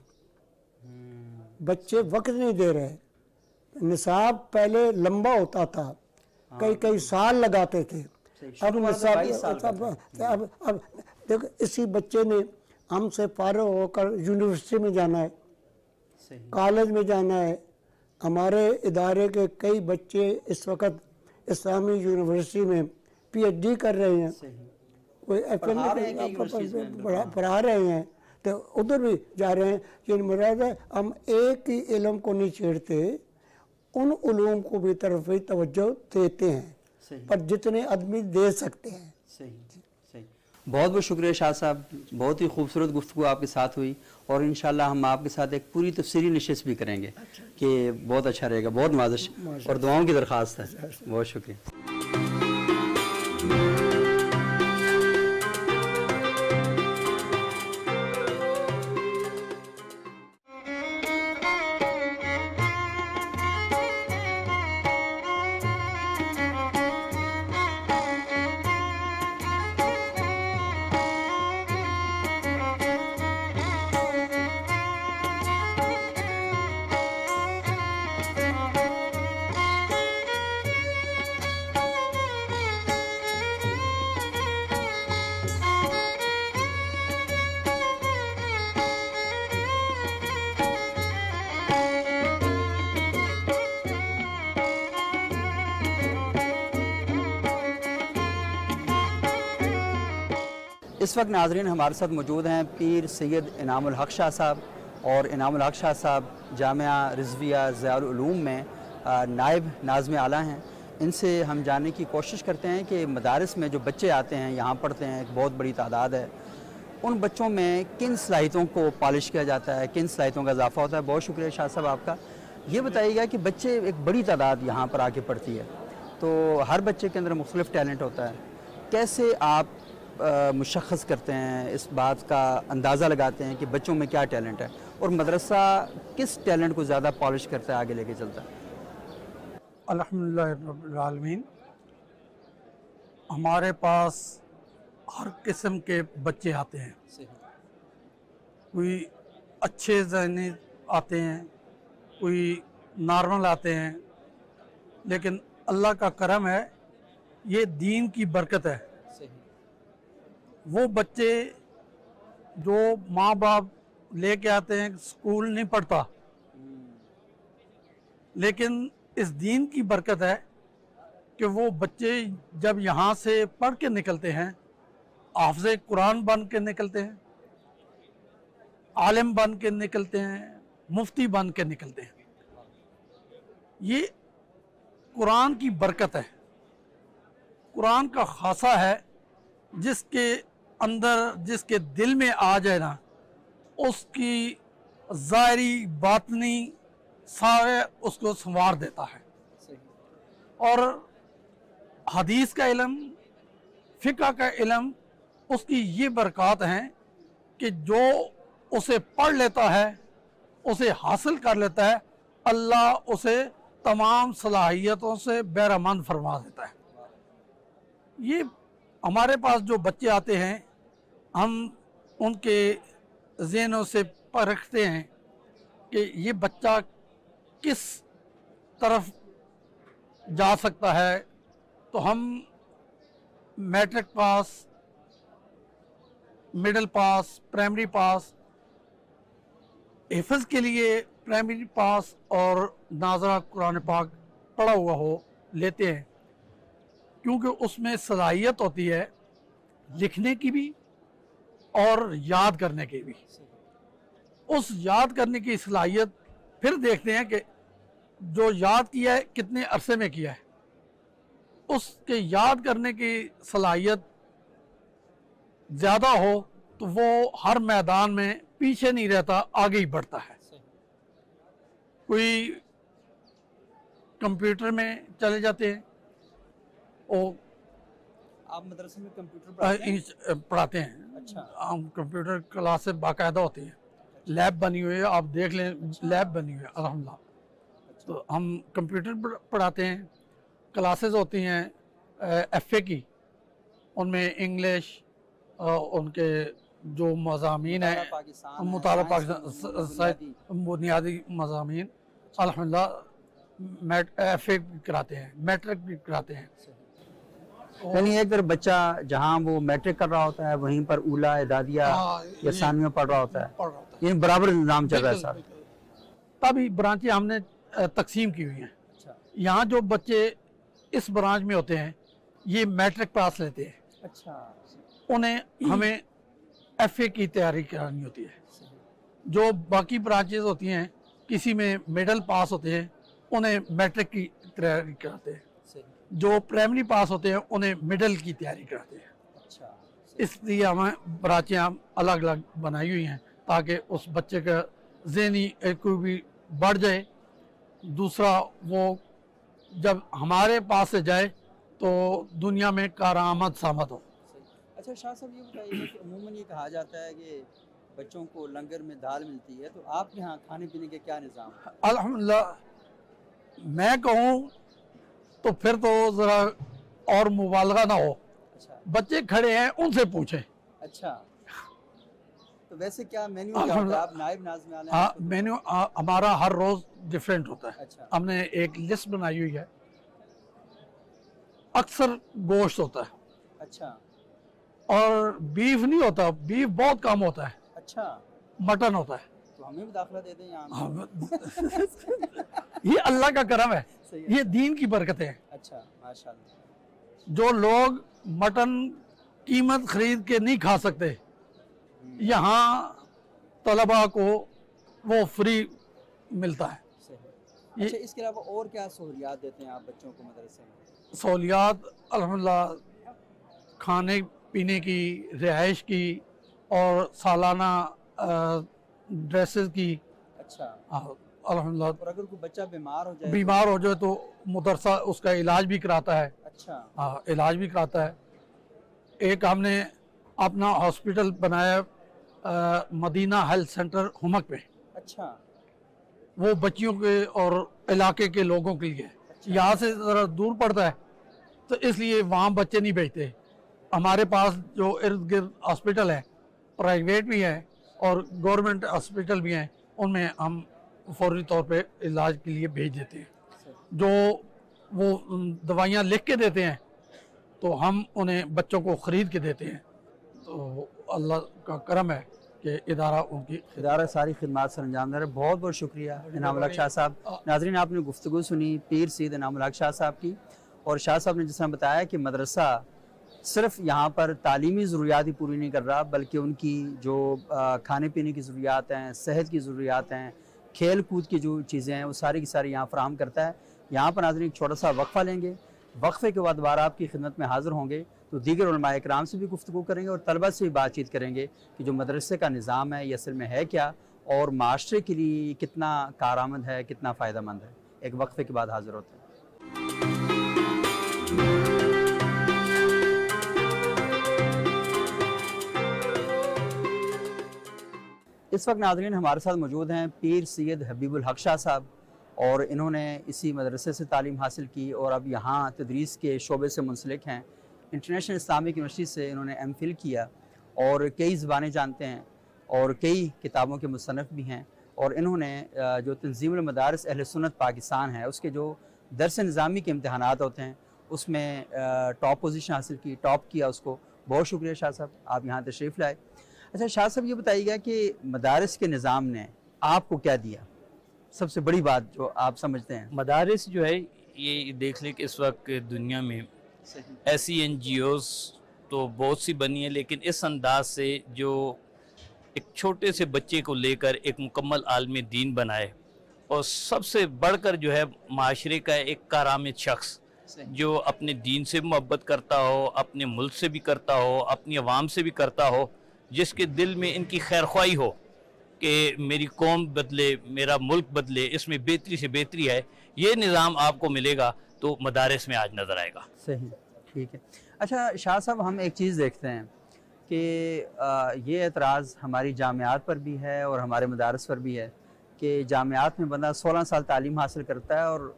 बच्चे वक्त नहीं दे रहे। निसाब पहले लंबा होता था, कई कई साल लगाते थे, अब निसाब अब देखो, इसी बच्चे ने हमसे फारिग होकर यूनिवर्सिटी में जाना है, कॉलेज में जाना है। हमारे इदारे के कई बच्चे इस वक्त इस्लामी यूनिवर्सिटी में PhD कर रहे हैं, कोई पढ़ा रहे हैं, तो उधर भी जा रहे हैं। ये मुराद है, हम एक ही इल्म को नहीं छेड़ते, उन उलूम को भी तरफ ही तवज्जो देते हैं, पर जितने आदमी दे सकते हैं। सही, सही। बहुत बहुत शुक्रिया शाह साहब, बहुत ही खूबसूरत गुफ्तगू आपके साथ हुई, और इंशाल्लाह हम आपके साथ एक पूरी तफसीली नशिस्त भी करेंगे कि बहुत अच्छा रहेगा। बहुत नवाजिश और दुआओं की दरख्वास्त है। बहुत शुक्रिया। इस वक्त नाजरीन हमारे साथ मौजूद हैं पीर सैयद इनामुल हक शाह साहब, और इनामुल हक शाह साहब जामिया रिज़विया ज़ियाउल उलूम में नायब नाज़िम आला हैं। इनसे हम जानने की कोशिश करते हैं कि मदारिस में जो बच्चे आते हैं, यहाँ पढ़ते हैं, एक बहुत बड़ी तादाद है, उन बच्चों में किन सलाहियतों को पॉलिश किया जाता है, किन सलाहियतों का इजाफा होता है। बहुत शुक्रिया शाह साहब आपका। ये बताइएगा कि बच्चे, एक बड़ी तादाद यहाँ पर आके पढ़ती है, तो हर बच्चे के अंदर मुख्तलिफ टैलेंट होता है, कैसे आप मुशख़्ख़स करते हैं, इस बात का अंदाज़ा लगाते हैं कि बच्चों में क्या टैलेंट है, और मदरसा किस टैलेंट को ज़्यादा पॉलिश करता है, आगे लेके चलता है? अल्हम्दुलिल्लाह रब्बिल आलमीन, हमारे पास हर किस्म के बच्चे आते हैं। कोई अच्छे ज़हनी आते हैं, कोई नॉर्मल आते हैं, लेकिन अल्लाह का करम है, ये दीन की बरकत है। वो बच्चे जो माँ बाप लेके आते हैं, स्कूल नहीं पढ़ता, लेकिन इस दीन की बरकत है कि वो बच्चे जब यहाँ से पढ़ के निकलते हैं, हाफ़िज़ कुरान बन के निकलते हैं, आलिम बन के निकलते हैं, मुफ्ती बन के निकलते हैं। ये कुरान की बरकत है, कुरान का खासा है। जिसके अंदर, जिसके दिल में आ जाए ना, उसकी ज़ाहिरी बातनी सारे उसको संवार देता है। और हदीस का इल्म, फ़िक़्ह का इल्म, उसकी ये बरक़ात हैं कि जो उसे पढ़ लेता है, उसे हासिल कर लेता है, अल्लाह उसे तमाम सलाहियतों से बहरामंद फरमा देता है। ये हमारे पास जो बच्चे आते हैं, हम उनके ज़हनों से परखते हैं कि ये बच्चा किस तरफ जा सकता है, तो हम matric pass, middle pass, primary pass, हिफ्ज़ के लिए प्राइमरी पास और नाज़रा कुरान पाक पढ़ा हुआ हो लेते हैं, क्योंकि उसमें सलाहियत होती है लिखने की भी और याद करने की भी। उस याद करने की सलाहियत फिर देखते हैं कि जो याद किया है कितने अरसे में किया है। उसके याद करने की सलाहियत ज़्यादा हो तो वो हर मैदान में पीछे नहीं रहता, आगे ही बढ़ता है। कोई कंप्यूटर में चले जाते हैं, वो आप मदरसे में कंप्यूटर पढ़ाते हैं। अच्छा। हम कंप्यूटर क्लास से बाकायदा होती है, लैब बनी हुई है, आप देख लें। अच्छा। लैब बनी हुई है अल्हम्दुलिल्लाह। अच्छा। तो हम कंप्यूटर पढ़ाते हैं, क्लासेस होती हैं एफए की, उनमें इंग्लिश, उनके जो मज़ामीन हैं, मुताला पाकिस्तान, बुनियादी मज़ामीन अल्हम्दुलिल्लाह एफए कराते हैं, मैट्रिक भी कराते हैं। यानी एक तरफ बच्चा जहाँ वो मैट्रिक कर रहा होता है, वहीं पर ऊला, इदादिया या सानवी पढ़ रहा होता है, ये बराबर निज़ाम चल रहा है सर। तभी ब्रांचें हमने तकसीम की हुई हैं। अच्छा। यहाँ जो बच्चे इस ब्रांच में होते हैं, ये मैट्रिक पास लेते हैं। अच्छा। उन्हें हमें एफए की तैयारी करानी होती है। जो बाकी ब्रांचेस होती हैं, किसी में मिडिल पास होते हैं, उन्हें मैट्रिक की तैयारी कराते हैं। जो प्राइमरी पास होते हैं, उन्हें मिडिल की तैयारी कराते हैं। अच्छा। इसलिए हमें ब्रांचें हम अलग अलग बनाई हुई हैं, ताकि उस बच्चे का ज़हनी कोई भी बढ़ जाए, दूसरा वो जब हमारे पास से जाए तो दुनिया में कारआमद सामद हो। अच्छा शाह साहब, ये बताइए कि अमूमन ये कहा जाता है कि बच्चों को लंगर में दाल मिलती है, तो आपके यहाँ खाने पीने के क्या निज़ाम है? अल्हम्दुलिल्लाह मैं कहूँ तो फिर तो ज़रा और मुबालगा ना हो। अच्छा। बच्चे खड़े हैं, उनसे पूछें। अच्छा। तो वैसे क्या मेन्यू क्या होता है? आप नायब नाज़िम आले हैं? हाँ, मेन्यू हमारा हर रोज़ डिफरेंट होता है। अच्छा। हमने एक लिस्ट बनाई हुई है। अक्सर गोश्त होता है। अच्छा। और बीफ नहीं होता, बीफ बहुत कम होता है। अच्छा। मटन होता है। तो हमें भी दाखिला दे दें यहाँ। ये अल्लाह का करम है, ये दीन की बरकत है। अच्छा, माशाअल्लाह। जो लोग मटन कीमत खरीद के नहीं खा सकते, यहाँ तलबा को वो फ्री मिलता है। अच्छा, इसके अलावा और क्या सहूलियात देते हैं आप बच्चों को मदरसे में? सहूलियात अल्हम्दुलिल्लाह खाने पीने की, रिहाइश की और सालाना ड्रेसेस की। अच्छा। अल्हम्दुलिल्लाह। और अगर कोई बच्चा बीमार हो जाए तो मदरसा उसका इलाज भी कराता है। अच्छा। हाँ, इलाज भी कराता है। एक हमने अपना हॉस्पिटल बनाया मदीना हेल्थ सेंटर हुमक पे। अच्छा। वो बच्चियों के और इलाके के लोगों के लिए। अच्छा। यहाँ से ज़रा दूर पड़ता है, तो इसलिए वहाँ बच्चे नहीं भेजते। हमारे पास जो इर्द गिर्द हॉस्पिटल है, प्राइवेट भी है और गवर्नमेंट हॉस्पिटल भी हैं, उनमें हम फौरी तौर पे इलाज के लिए भेज देते हैं। जो वो दवाइयाँ लिख के देते हैं, तो हम उन्हें बच्चों को ख़रीद के देते हैं। तो अल्लाह का करम है कि इदारा सारी खिदमत सर अंजाम दे रहा है। बहुत बहुत शुक्रिया इनाम उल हक शाह साहब। नाज़रीन, आपने गुफ्तगू सुनी पीर सैयद इनाम उल हक शाह साहब की, और शाह साहब ने जिस तरह बताया कि मदरसा सिर्फ यहाँ पर तालीमी ज़रूरियात ही पूरी नहीं कर रहा, बल्कि उनकी जो खाने पीने की ज़रूरियात हैं, सेहत की ज़रूरियात हैं, खेल कूद की जो चीज़ें हैं, वो सारी की सारी यहाँ फराहम करता है। यहाँ पर नाज़रीन एक छोटा सा वक्फ़ा लेंगे, वक्फ़े के बाद दोबारा आपकी खिदमत में हाज़िर होंगे, तो दीगर उलमाए किराम से भी गुफ्तगू करेंगे और तलबा से भी बातचीत करेंगे कि जो मदरसे का निज़ाम है ये असल में है क्या और माशरे के लिए कितना कारआमद है, कितना फ़ायदा मंद है। एक वक्फ़े के बाद हाज़िर होते हैं। इस वक्त नाज़रीन हमारे साथ मौजूद हैं पीर सैयद हबीबुल हक शाह साहब, और इन्होंने इसी मदरसे से तालीम हासिल की और अब यहाँ तदरीस के शोबे से मुंसलिक हैं। इंटरनेशनल इस्लामिक यूनिवर्सिटी से इन्होंने एम.फिल किया और कई ज़बानें जानते हैं और कई किताबों के मुसन्नफ़ भी हैं। और इन्होंने जो तंज़ीमुल मदारिस अहले सुन्नत पाकिस्तान है उसके जो दरस निज़ामी के इम्तहानात होते हैं उसमें टॉप पोजीशन हासिल की, टॉप किया उसको। बहुत शुक्रिया शाह साहब, आप यहाँ तशरीफ़ लाए। अच्छा शाह साहब, ये बताइएगा कि मदारिस के निज़ाम ने आपको क्या दिया, सबसे बड़ी बात जो आप समझते हैं? मदारिस जो है ये देख लें कि इस वक्त दुनिया में ऐसी NGOs तो बहुत सी बनी है, लेकिन इस अंदाज से जो एक छोटे से बच्चे को लेकर एक मुकम्मल आलम दीन बनाए, और सबसे बढ़कर जो है माशरे का एक कारामिद शख्स जो अपने दीन से मोहब्बत करता हो, अपने मुल्क से भी करता हो, अपनी आवाम से भी करता हो, जिसके दिल में इनकी खैरख्वाही हो कि मेरी कौम बदले, मेरा मुल्क बदले, इसमें बेहतरी से बेहतरी है, ये निज़ाम आपको मिलेगा तो मदारिस में आज नज़र आएगा। सही, ठीक है। अच्छा शाह साहब, हम एक चीज़ देखते हैं कि ये एतराज़ हमारी जामियात पर भी है और हमारे मदारिस पर भी है कि जामियात में बंदा 16 साल तालीम हासिल करता है और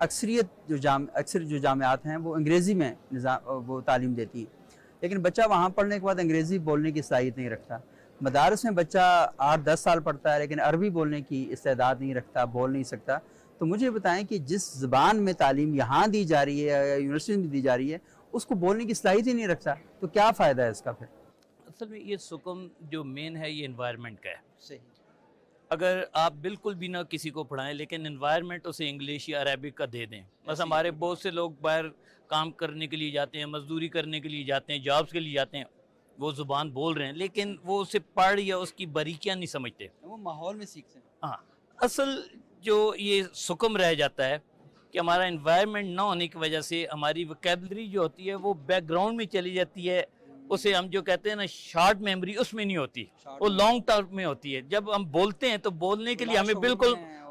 अक्सर जो जामियात हैं वो अंग्रेज़ी में वो तालीम देती है, लेकिन बच्चा वहाँ पढ़ने के बाद अंग्रेज़ी बोलने की सलाहियत नहीं रखता। मदारिस में बच्चा 8-10 साल पढ़ता है लेकिन अरबी बोलने की इस्तेदाद नहीं रखता, बोल नहीं सकता। तो मुझे बताएं कि जिस ज़बान में तालीम यहाँ दी जा रही है या यूनिवर्सिटी में दी जा रही है उसको बोलने की सलाहियत ही नहीं रखता, तो क्या फ़ायदा है इसका फिर? असल में ये सुकून जो मेन है ये इन्वायरमेंट का है। सही। अगर आप बिल्कुल भी ना किसी को पढ़ाएं लेकिन इन्वायरमेंट उसे इंग्लिश या अरेबिक का दे दें, बस हमारे बहुत से लोग बाहर काम करने के लिए जाते हैं, मजदूरी करने के लिए जाते हैं, जॉब्स के लिए जाते हैं, वो ज़ुबान बोल रहे हैं लेकिन वो उसे पढ़ या उसकी बारीकियाँ नहीं समझते, वो माहौल में सीखते हैं। हाँ, असल जो ये सुकम रह जाता है कि हमारा इन्वायरमेंट ना होने की वजह से हमारी वोकैबुलरी जो होती है वो बैकग्राउंड में चली जाती है, उसे हम जो कहते हैं ना शॉर्ट मेमोरी, उसमें नहीं होती, वो लॉन्ग टर्म में होती है। जब हम बोलते हैं तो बोलने के लिए हमें बिल्कुल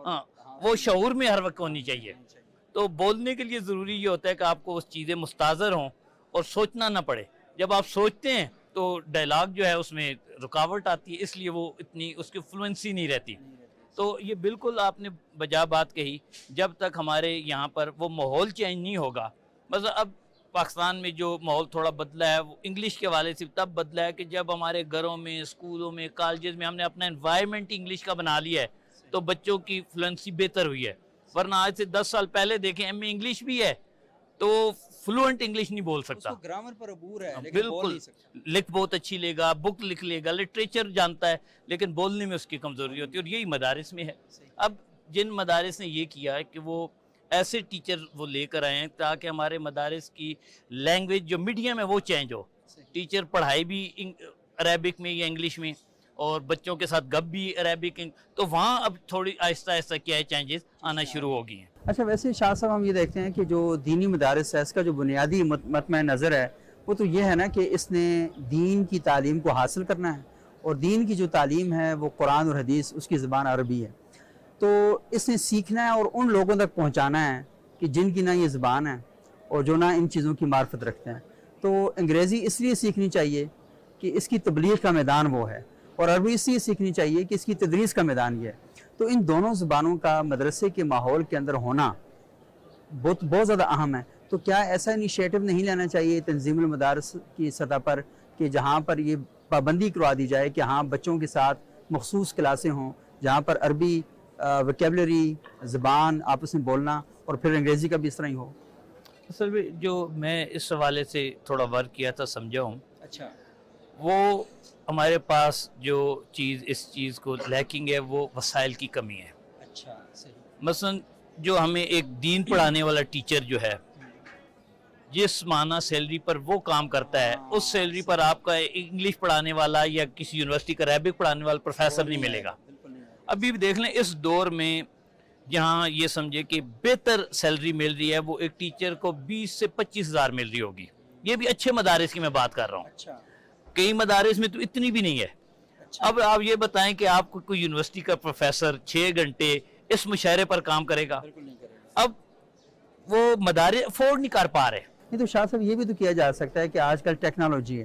वो शऊर में हर वक्त होनी चाहिए। तो बोलने के लिए ज़रूरी ये होता है कि आपको उस चीज़ें मुस्ताज़र हों और सोचना ना पड़े। जब आप सोचते हैं तो डायलॉग जो है उसमें रुकावट आती है, इसलिए वो इतनी उसकी फ्लुएंसी नहीं रहती। तो ये बिल्कुल आपने बजा बात कही, जब तक हमारे यहाँ पर वो माहौल चेंज नहीं होगा। बस अब पाकिस्तान में जो माहौल थोड़ा बदला है वो इंग्लिश के वाले से तब बदला है कि जब हमारे घरों में, स्कूलों में, कॉलेजेस में हमने अपना एनवायरनमेंट इंग्लिश का बना लिया है तो बच्चों की फ्लुएंसी बेहतर हुई है। वरना आज से 10 साल पहले देखें एमए इंग्लिश भी है तो फ्लुएंट इंग्लिश नहीं बोल सकता, ग्रामर पर अबूर है लेकिन बिल्कुल बोल नहीं सकता। लिख बहुत अच्छी लेगा, बुक लिख लेगा, लिटरेचर जानता है, लेकिन बोलने में उसकी कमजोरी होती है और यही मदारिस में है। अब जिन मदारिस ने ये किया है कि वो ऐसे टीचर वो लेकर आए हैं ताकि हमारे मदारिस की लैंग्वेज जो मीडियम है वो चेंज हो, टीचर पढ़ाई भी अरेबिक में या इंग्लिश में और बच्चों के साथ गप भी अरेबिक, तो वहाँ अब थोड़ी आहिस्ता आहिस्ता क्या है चेंजेस आना शुरू हो गई हैं। अच्छा, वैसे शाह साहब हम ये देखते हैं कि जो दीनी मदारिस है इसका जो बुनियादी मतमय नज़र है वो तो ये है ना कि इसने दीन की तालीम को हासिल करना है और दीन की जो तालीम है वो कुरान और हदीस, उसकी ज़बान अरबी है, तो इसने सीखना है और उन लोगों तक पहुँचाना है कि जिनकी ना ये ज़बान है और जो ना इन चीज़ों की मार्फत रखते हैं। तो अंग्रेज़ी इसलिए सीखनी चाहिए कि इसकी तबलीग का मैदान वो है और अरबी इसलिए सीखनी चाहिए कि इसकी तदरीस का मैदान ये है। तो इन दोनों ज़बानों का मदरसे के माहौल के अंदर होना बहुत ज़्यादा अहम है। तो क्या ऐसा इनिशिएटिव नहीं लेना चाहिए तंजीमुल मदारिस की सतह पर कि जहाँ पर ये पाबंदी करवा दी जाए कि हाँ बच्चों के साथ मखसूस क्लासें हों जहाँ पर अरबी वोकैबुलरी, ज़बान आपस में बोलना और फिर अंग्रेज़ी का भी इस तरह ही हो? असल में जो मैं इस हवाले से थोड़ा वर्क किया था समझा हूँ, अच्छा, वो हमारे पास जो चीज़ इस चीज़ को लैकिंग है वो वसाइल की कमी है। अच्छा, सही। मसलन जो हमें एक दीन पढ़ाने वाला टीचर जो है जिस माना सैलरी पर वो काम करता है उस सैलरी पर आपका इंग्लिश पढ़ाने वाला या किसी यूनिवर्सिटी का अरेबिक पढ़ाने वाला प्रोफेसर नहीं मिलेगा। अभी भी देख लें इस दौर में जहाँ ये समझे कि बेहतर सैलरी मिल रही है वो एक टीचर को 20 से 25 हज़ार मिल रही होगी। ये भी अच्छे मदारिस की मैं बात कर रहा हूँ। अच्छा, कई मदारिस में तो इतनी भी नहीं है। अच्छा। अब आप ये बताएं कि आपको कोई यूनिवर्सिटी का प्रोफेसर 6 घंटे इस मुशायरे पर काम करेगा? बिल्कुल नहीं करेगा। अब वो मदारिस अफोर्ड नहीं कर पा रहे। नहीं तो शाह साहब ये भी तो किया जा सकता है कि आजकल टेक्नोलॉजी है,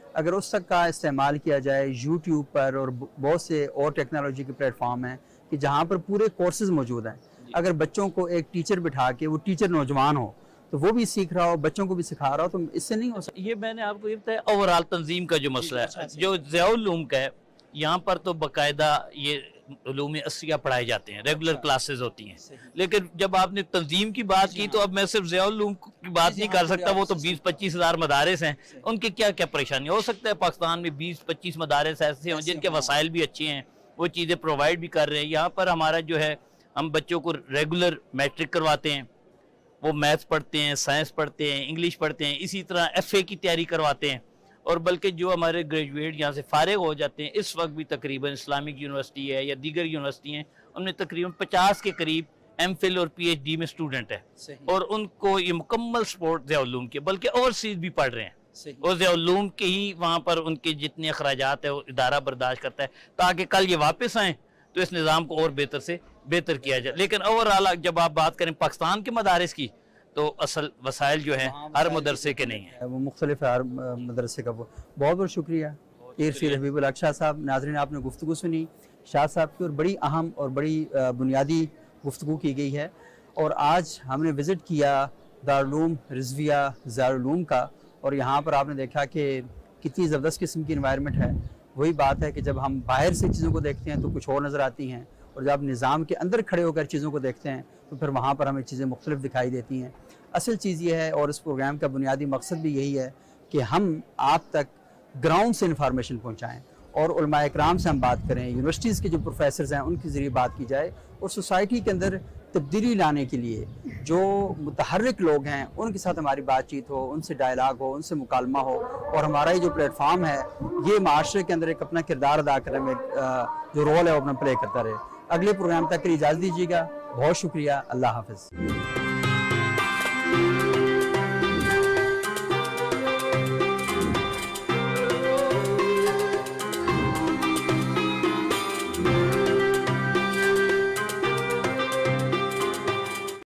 अगर उस तक का इस्तेमाल किया जाए यूट्यूब पर और बहुत से और टेक्नोलॉजी के प्लेटफॉर्म हैं कि जहाँ पर पूरे कोर्सेज मौजूद हैं, अगर बच्चों को एक टीचर बिठा के, वो टीचर नौजवान हो तो वो भी सीख रहा हो, बच्चों को भी सिखा रहा हो, तो इससे नहीं हो सकता। ये मैंने आपको ये बताया ओवरऑल तंजीम का जो मसला है, जो ज़ियाउल उलूम का है, यहाँ पर तो बाकायदा ये उलूम अस्सिया पढ़ाए जाते हैं, रेगुलर क्लासेस होती हैं। लेकिन जब आपने तंजीम की बात की तो अब मैं सिर्फ ज़ियाउल उलूम की बात नहीं कर सकता, वो तो 20-25 हज़ार मदारिस हैं, उनकी क्या क्या परेशानी हो सकता है। पाकिस्तान में 20-25 मदारिस ऐसे हैं जिनके वसाइल भी अच्छे हैं, वो चीज़ें प्रोवाइड भी कर रहे हैं। यहाँ पर हमारा जो है, हम बच्चों को रेगुलर मैट्रिक करवाते हैं, वो मैथ्स पढ़ते हैं, साइंस पढ़ते हैं, इंग्लिश पढ़ते हैं, इसी तरह FA की तैयारी करवाते हैं। और बल्कि जो हमारे ग्रेजुएट यहाँ से फारिग हो जाते हैं, इस वक्त भी तकरीबन इस्लामिक यूनिवर्सिटी है या दीगर यूनिवर्सिटी हैं, उनमें तकरीबन 50 के करीब MPhil और PhD में स्टूडेंट है, और उनको ये मुकम्मल सपोर्ट ज़ियाउल उलूम के, बल्कि ओवरसीज भी पढ़ रहे हैं, और ज़ियाउल उलूम के ही वहाँ पर उनके जितने अखराजात है वो इदारा बर्दाश्त करता है, ताकि कल ये वापस आएँ तो इस निज़ाम को और बेहतर से बेहतर किया जाए। लेकिन ओवरऑल जब आप बात करें पाकिस्तान के मदारिस की, तो असल वसाइल जो है हर मदरसे के नहीं है, वो मुख्तलिफ हर मदरसे का। बहुत बहुत शुक्रिया इरफी हबीबुल हक शाह साहब। नाज़रीन, आपने गुफ्तगू सुनी शाह साहब की, और बड़ी अहम और बड़ी बुनियादी गुफ्तगू की गई है। और आज हमने विज़िट किया दारुल उलूम रिज़विया ज़ियाउल उलूम का, और यहाँ पर आपने देखा कि कितनी ज़बरदस्त किस्म की इन्वायरमेंट है। वही बात है कि जब हम बाहर से चीज़ों को देखते हैं तो कुछ और नज़र आती हैं, और जब निज़ाम के अंदर खड़े होकर चीज़ों को देखते हैं तो फिर वहाँ पर हमें चीज़ें मुख्तलिफ दिखाई देती हैं। असल चीज़ ये है, और इस प्रोग्राम का बुनियादी मकसद भी यही है कि हम आप तक ग्राउंड से इंफॉर्मेशन पहुँचाएँ, और उलमा इकराम से हम बात करें, यूनिवर्सिटीज़ के जो प्रोफेसर्स हैं उनके ज़रिए बात की जाए, और सोसाइटी के अंदर तब्दीली लाने के लिए जो मुतहर्रिक लोग हैं उनके साथ हमारी बातचीत हो, उनसे डायलाग हो, उनसे मुकालमा हो, और हमारा ये जो प्लेटफार्म है ये माशरे के अंदर एक अपना किरदार अदा करने में जो रोल है वो अपना प्ले करता रहे। अगले प्रोग्राम तक के लिए इजाज़त दीजिएगा। बहुत शुक्रिया। अल्लाह हाफ़िज़।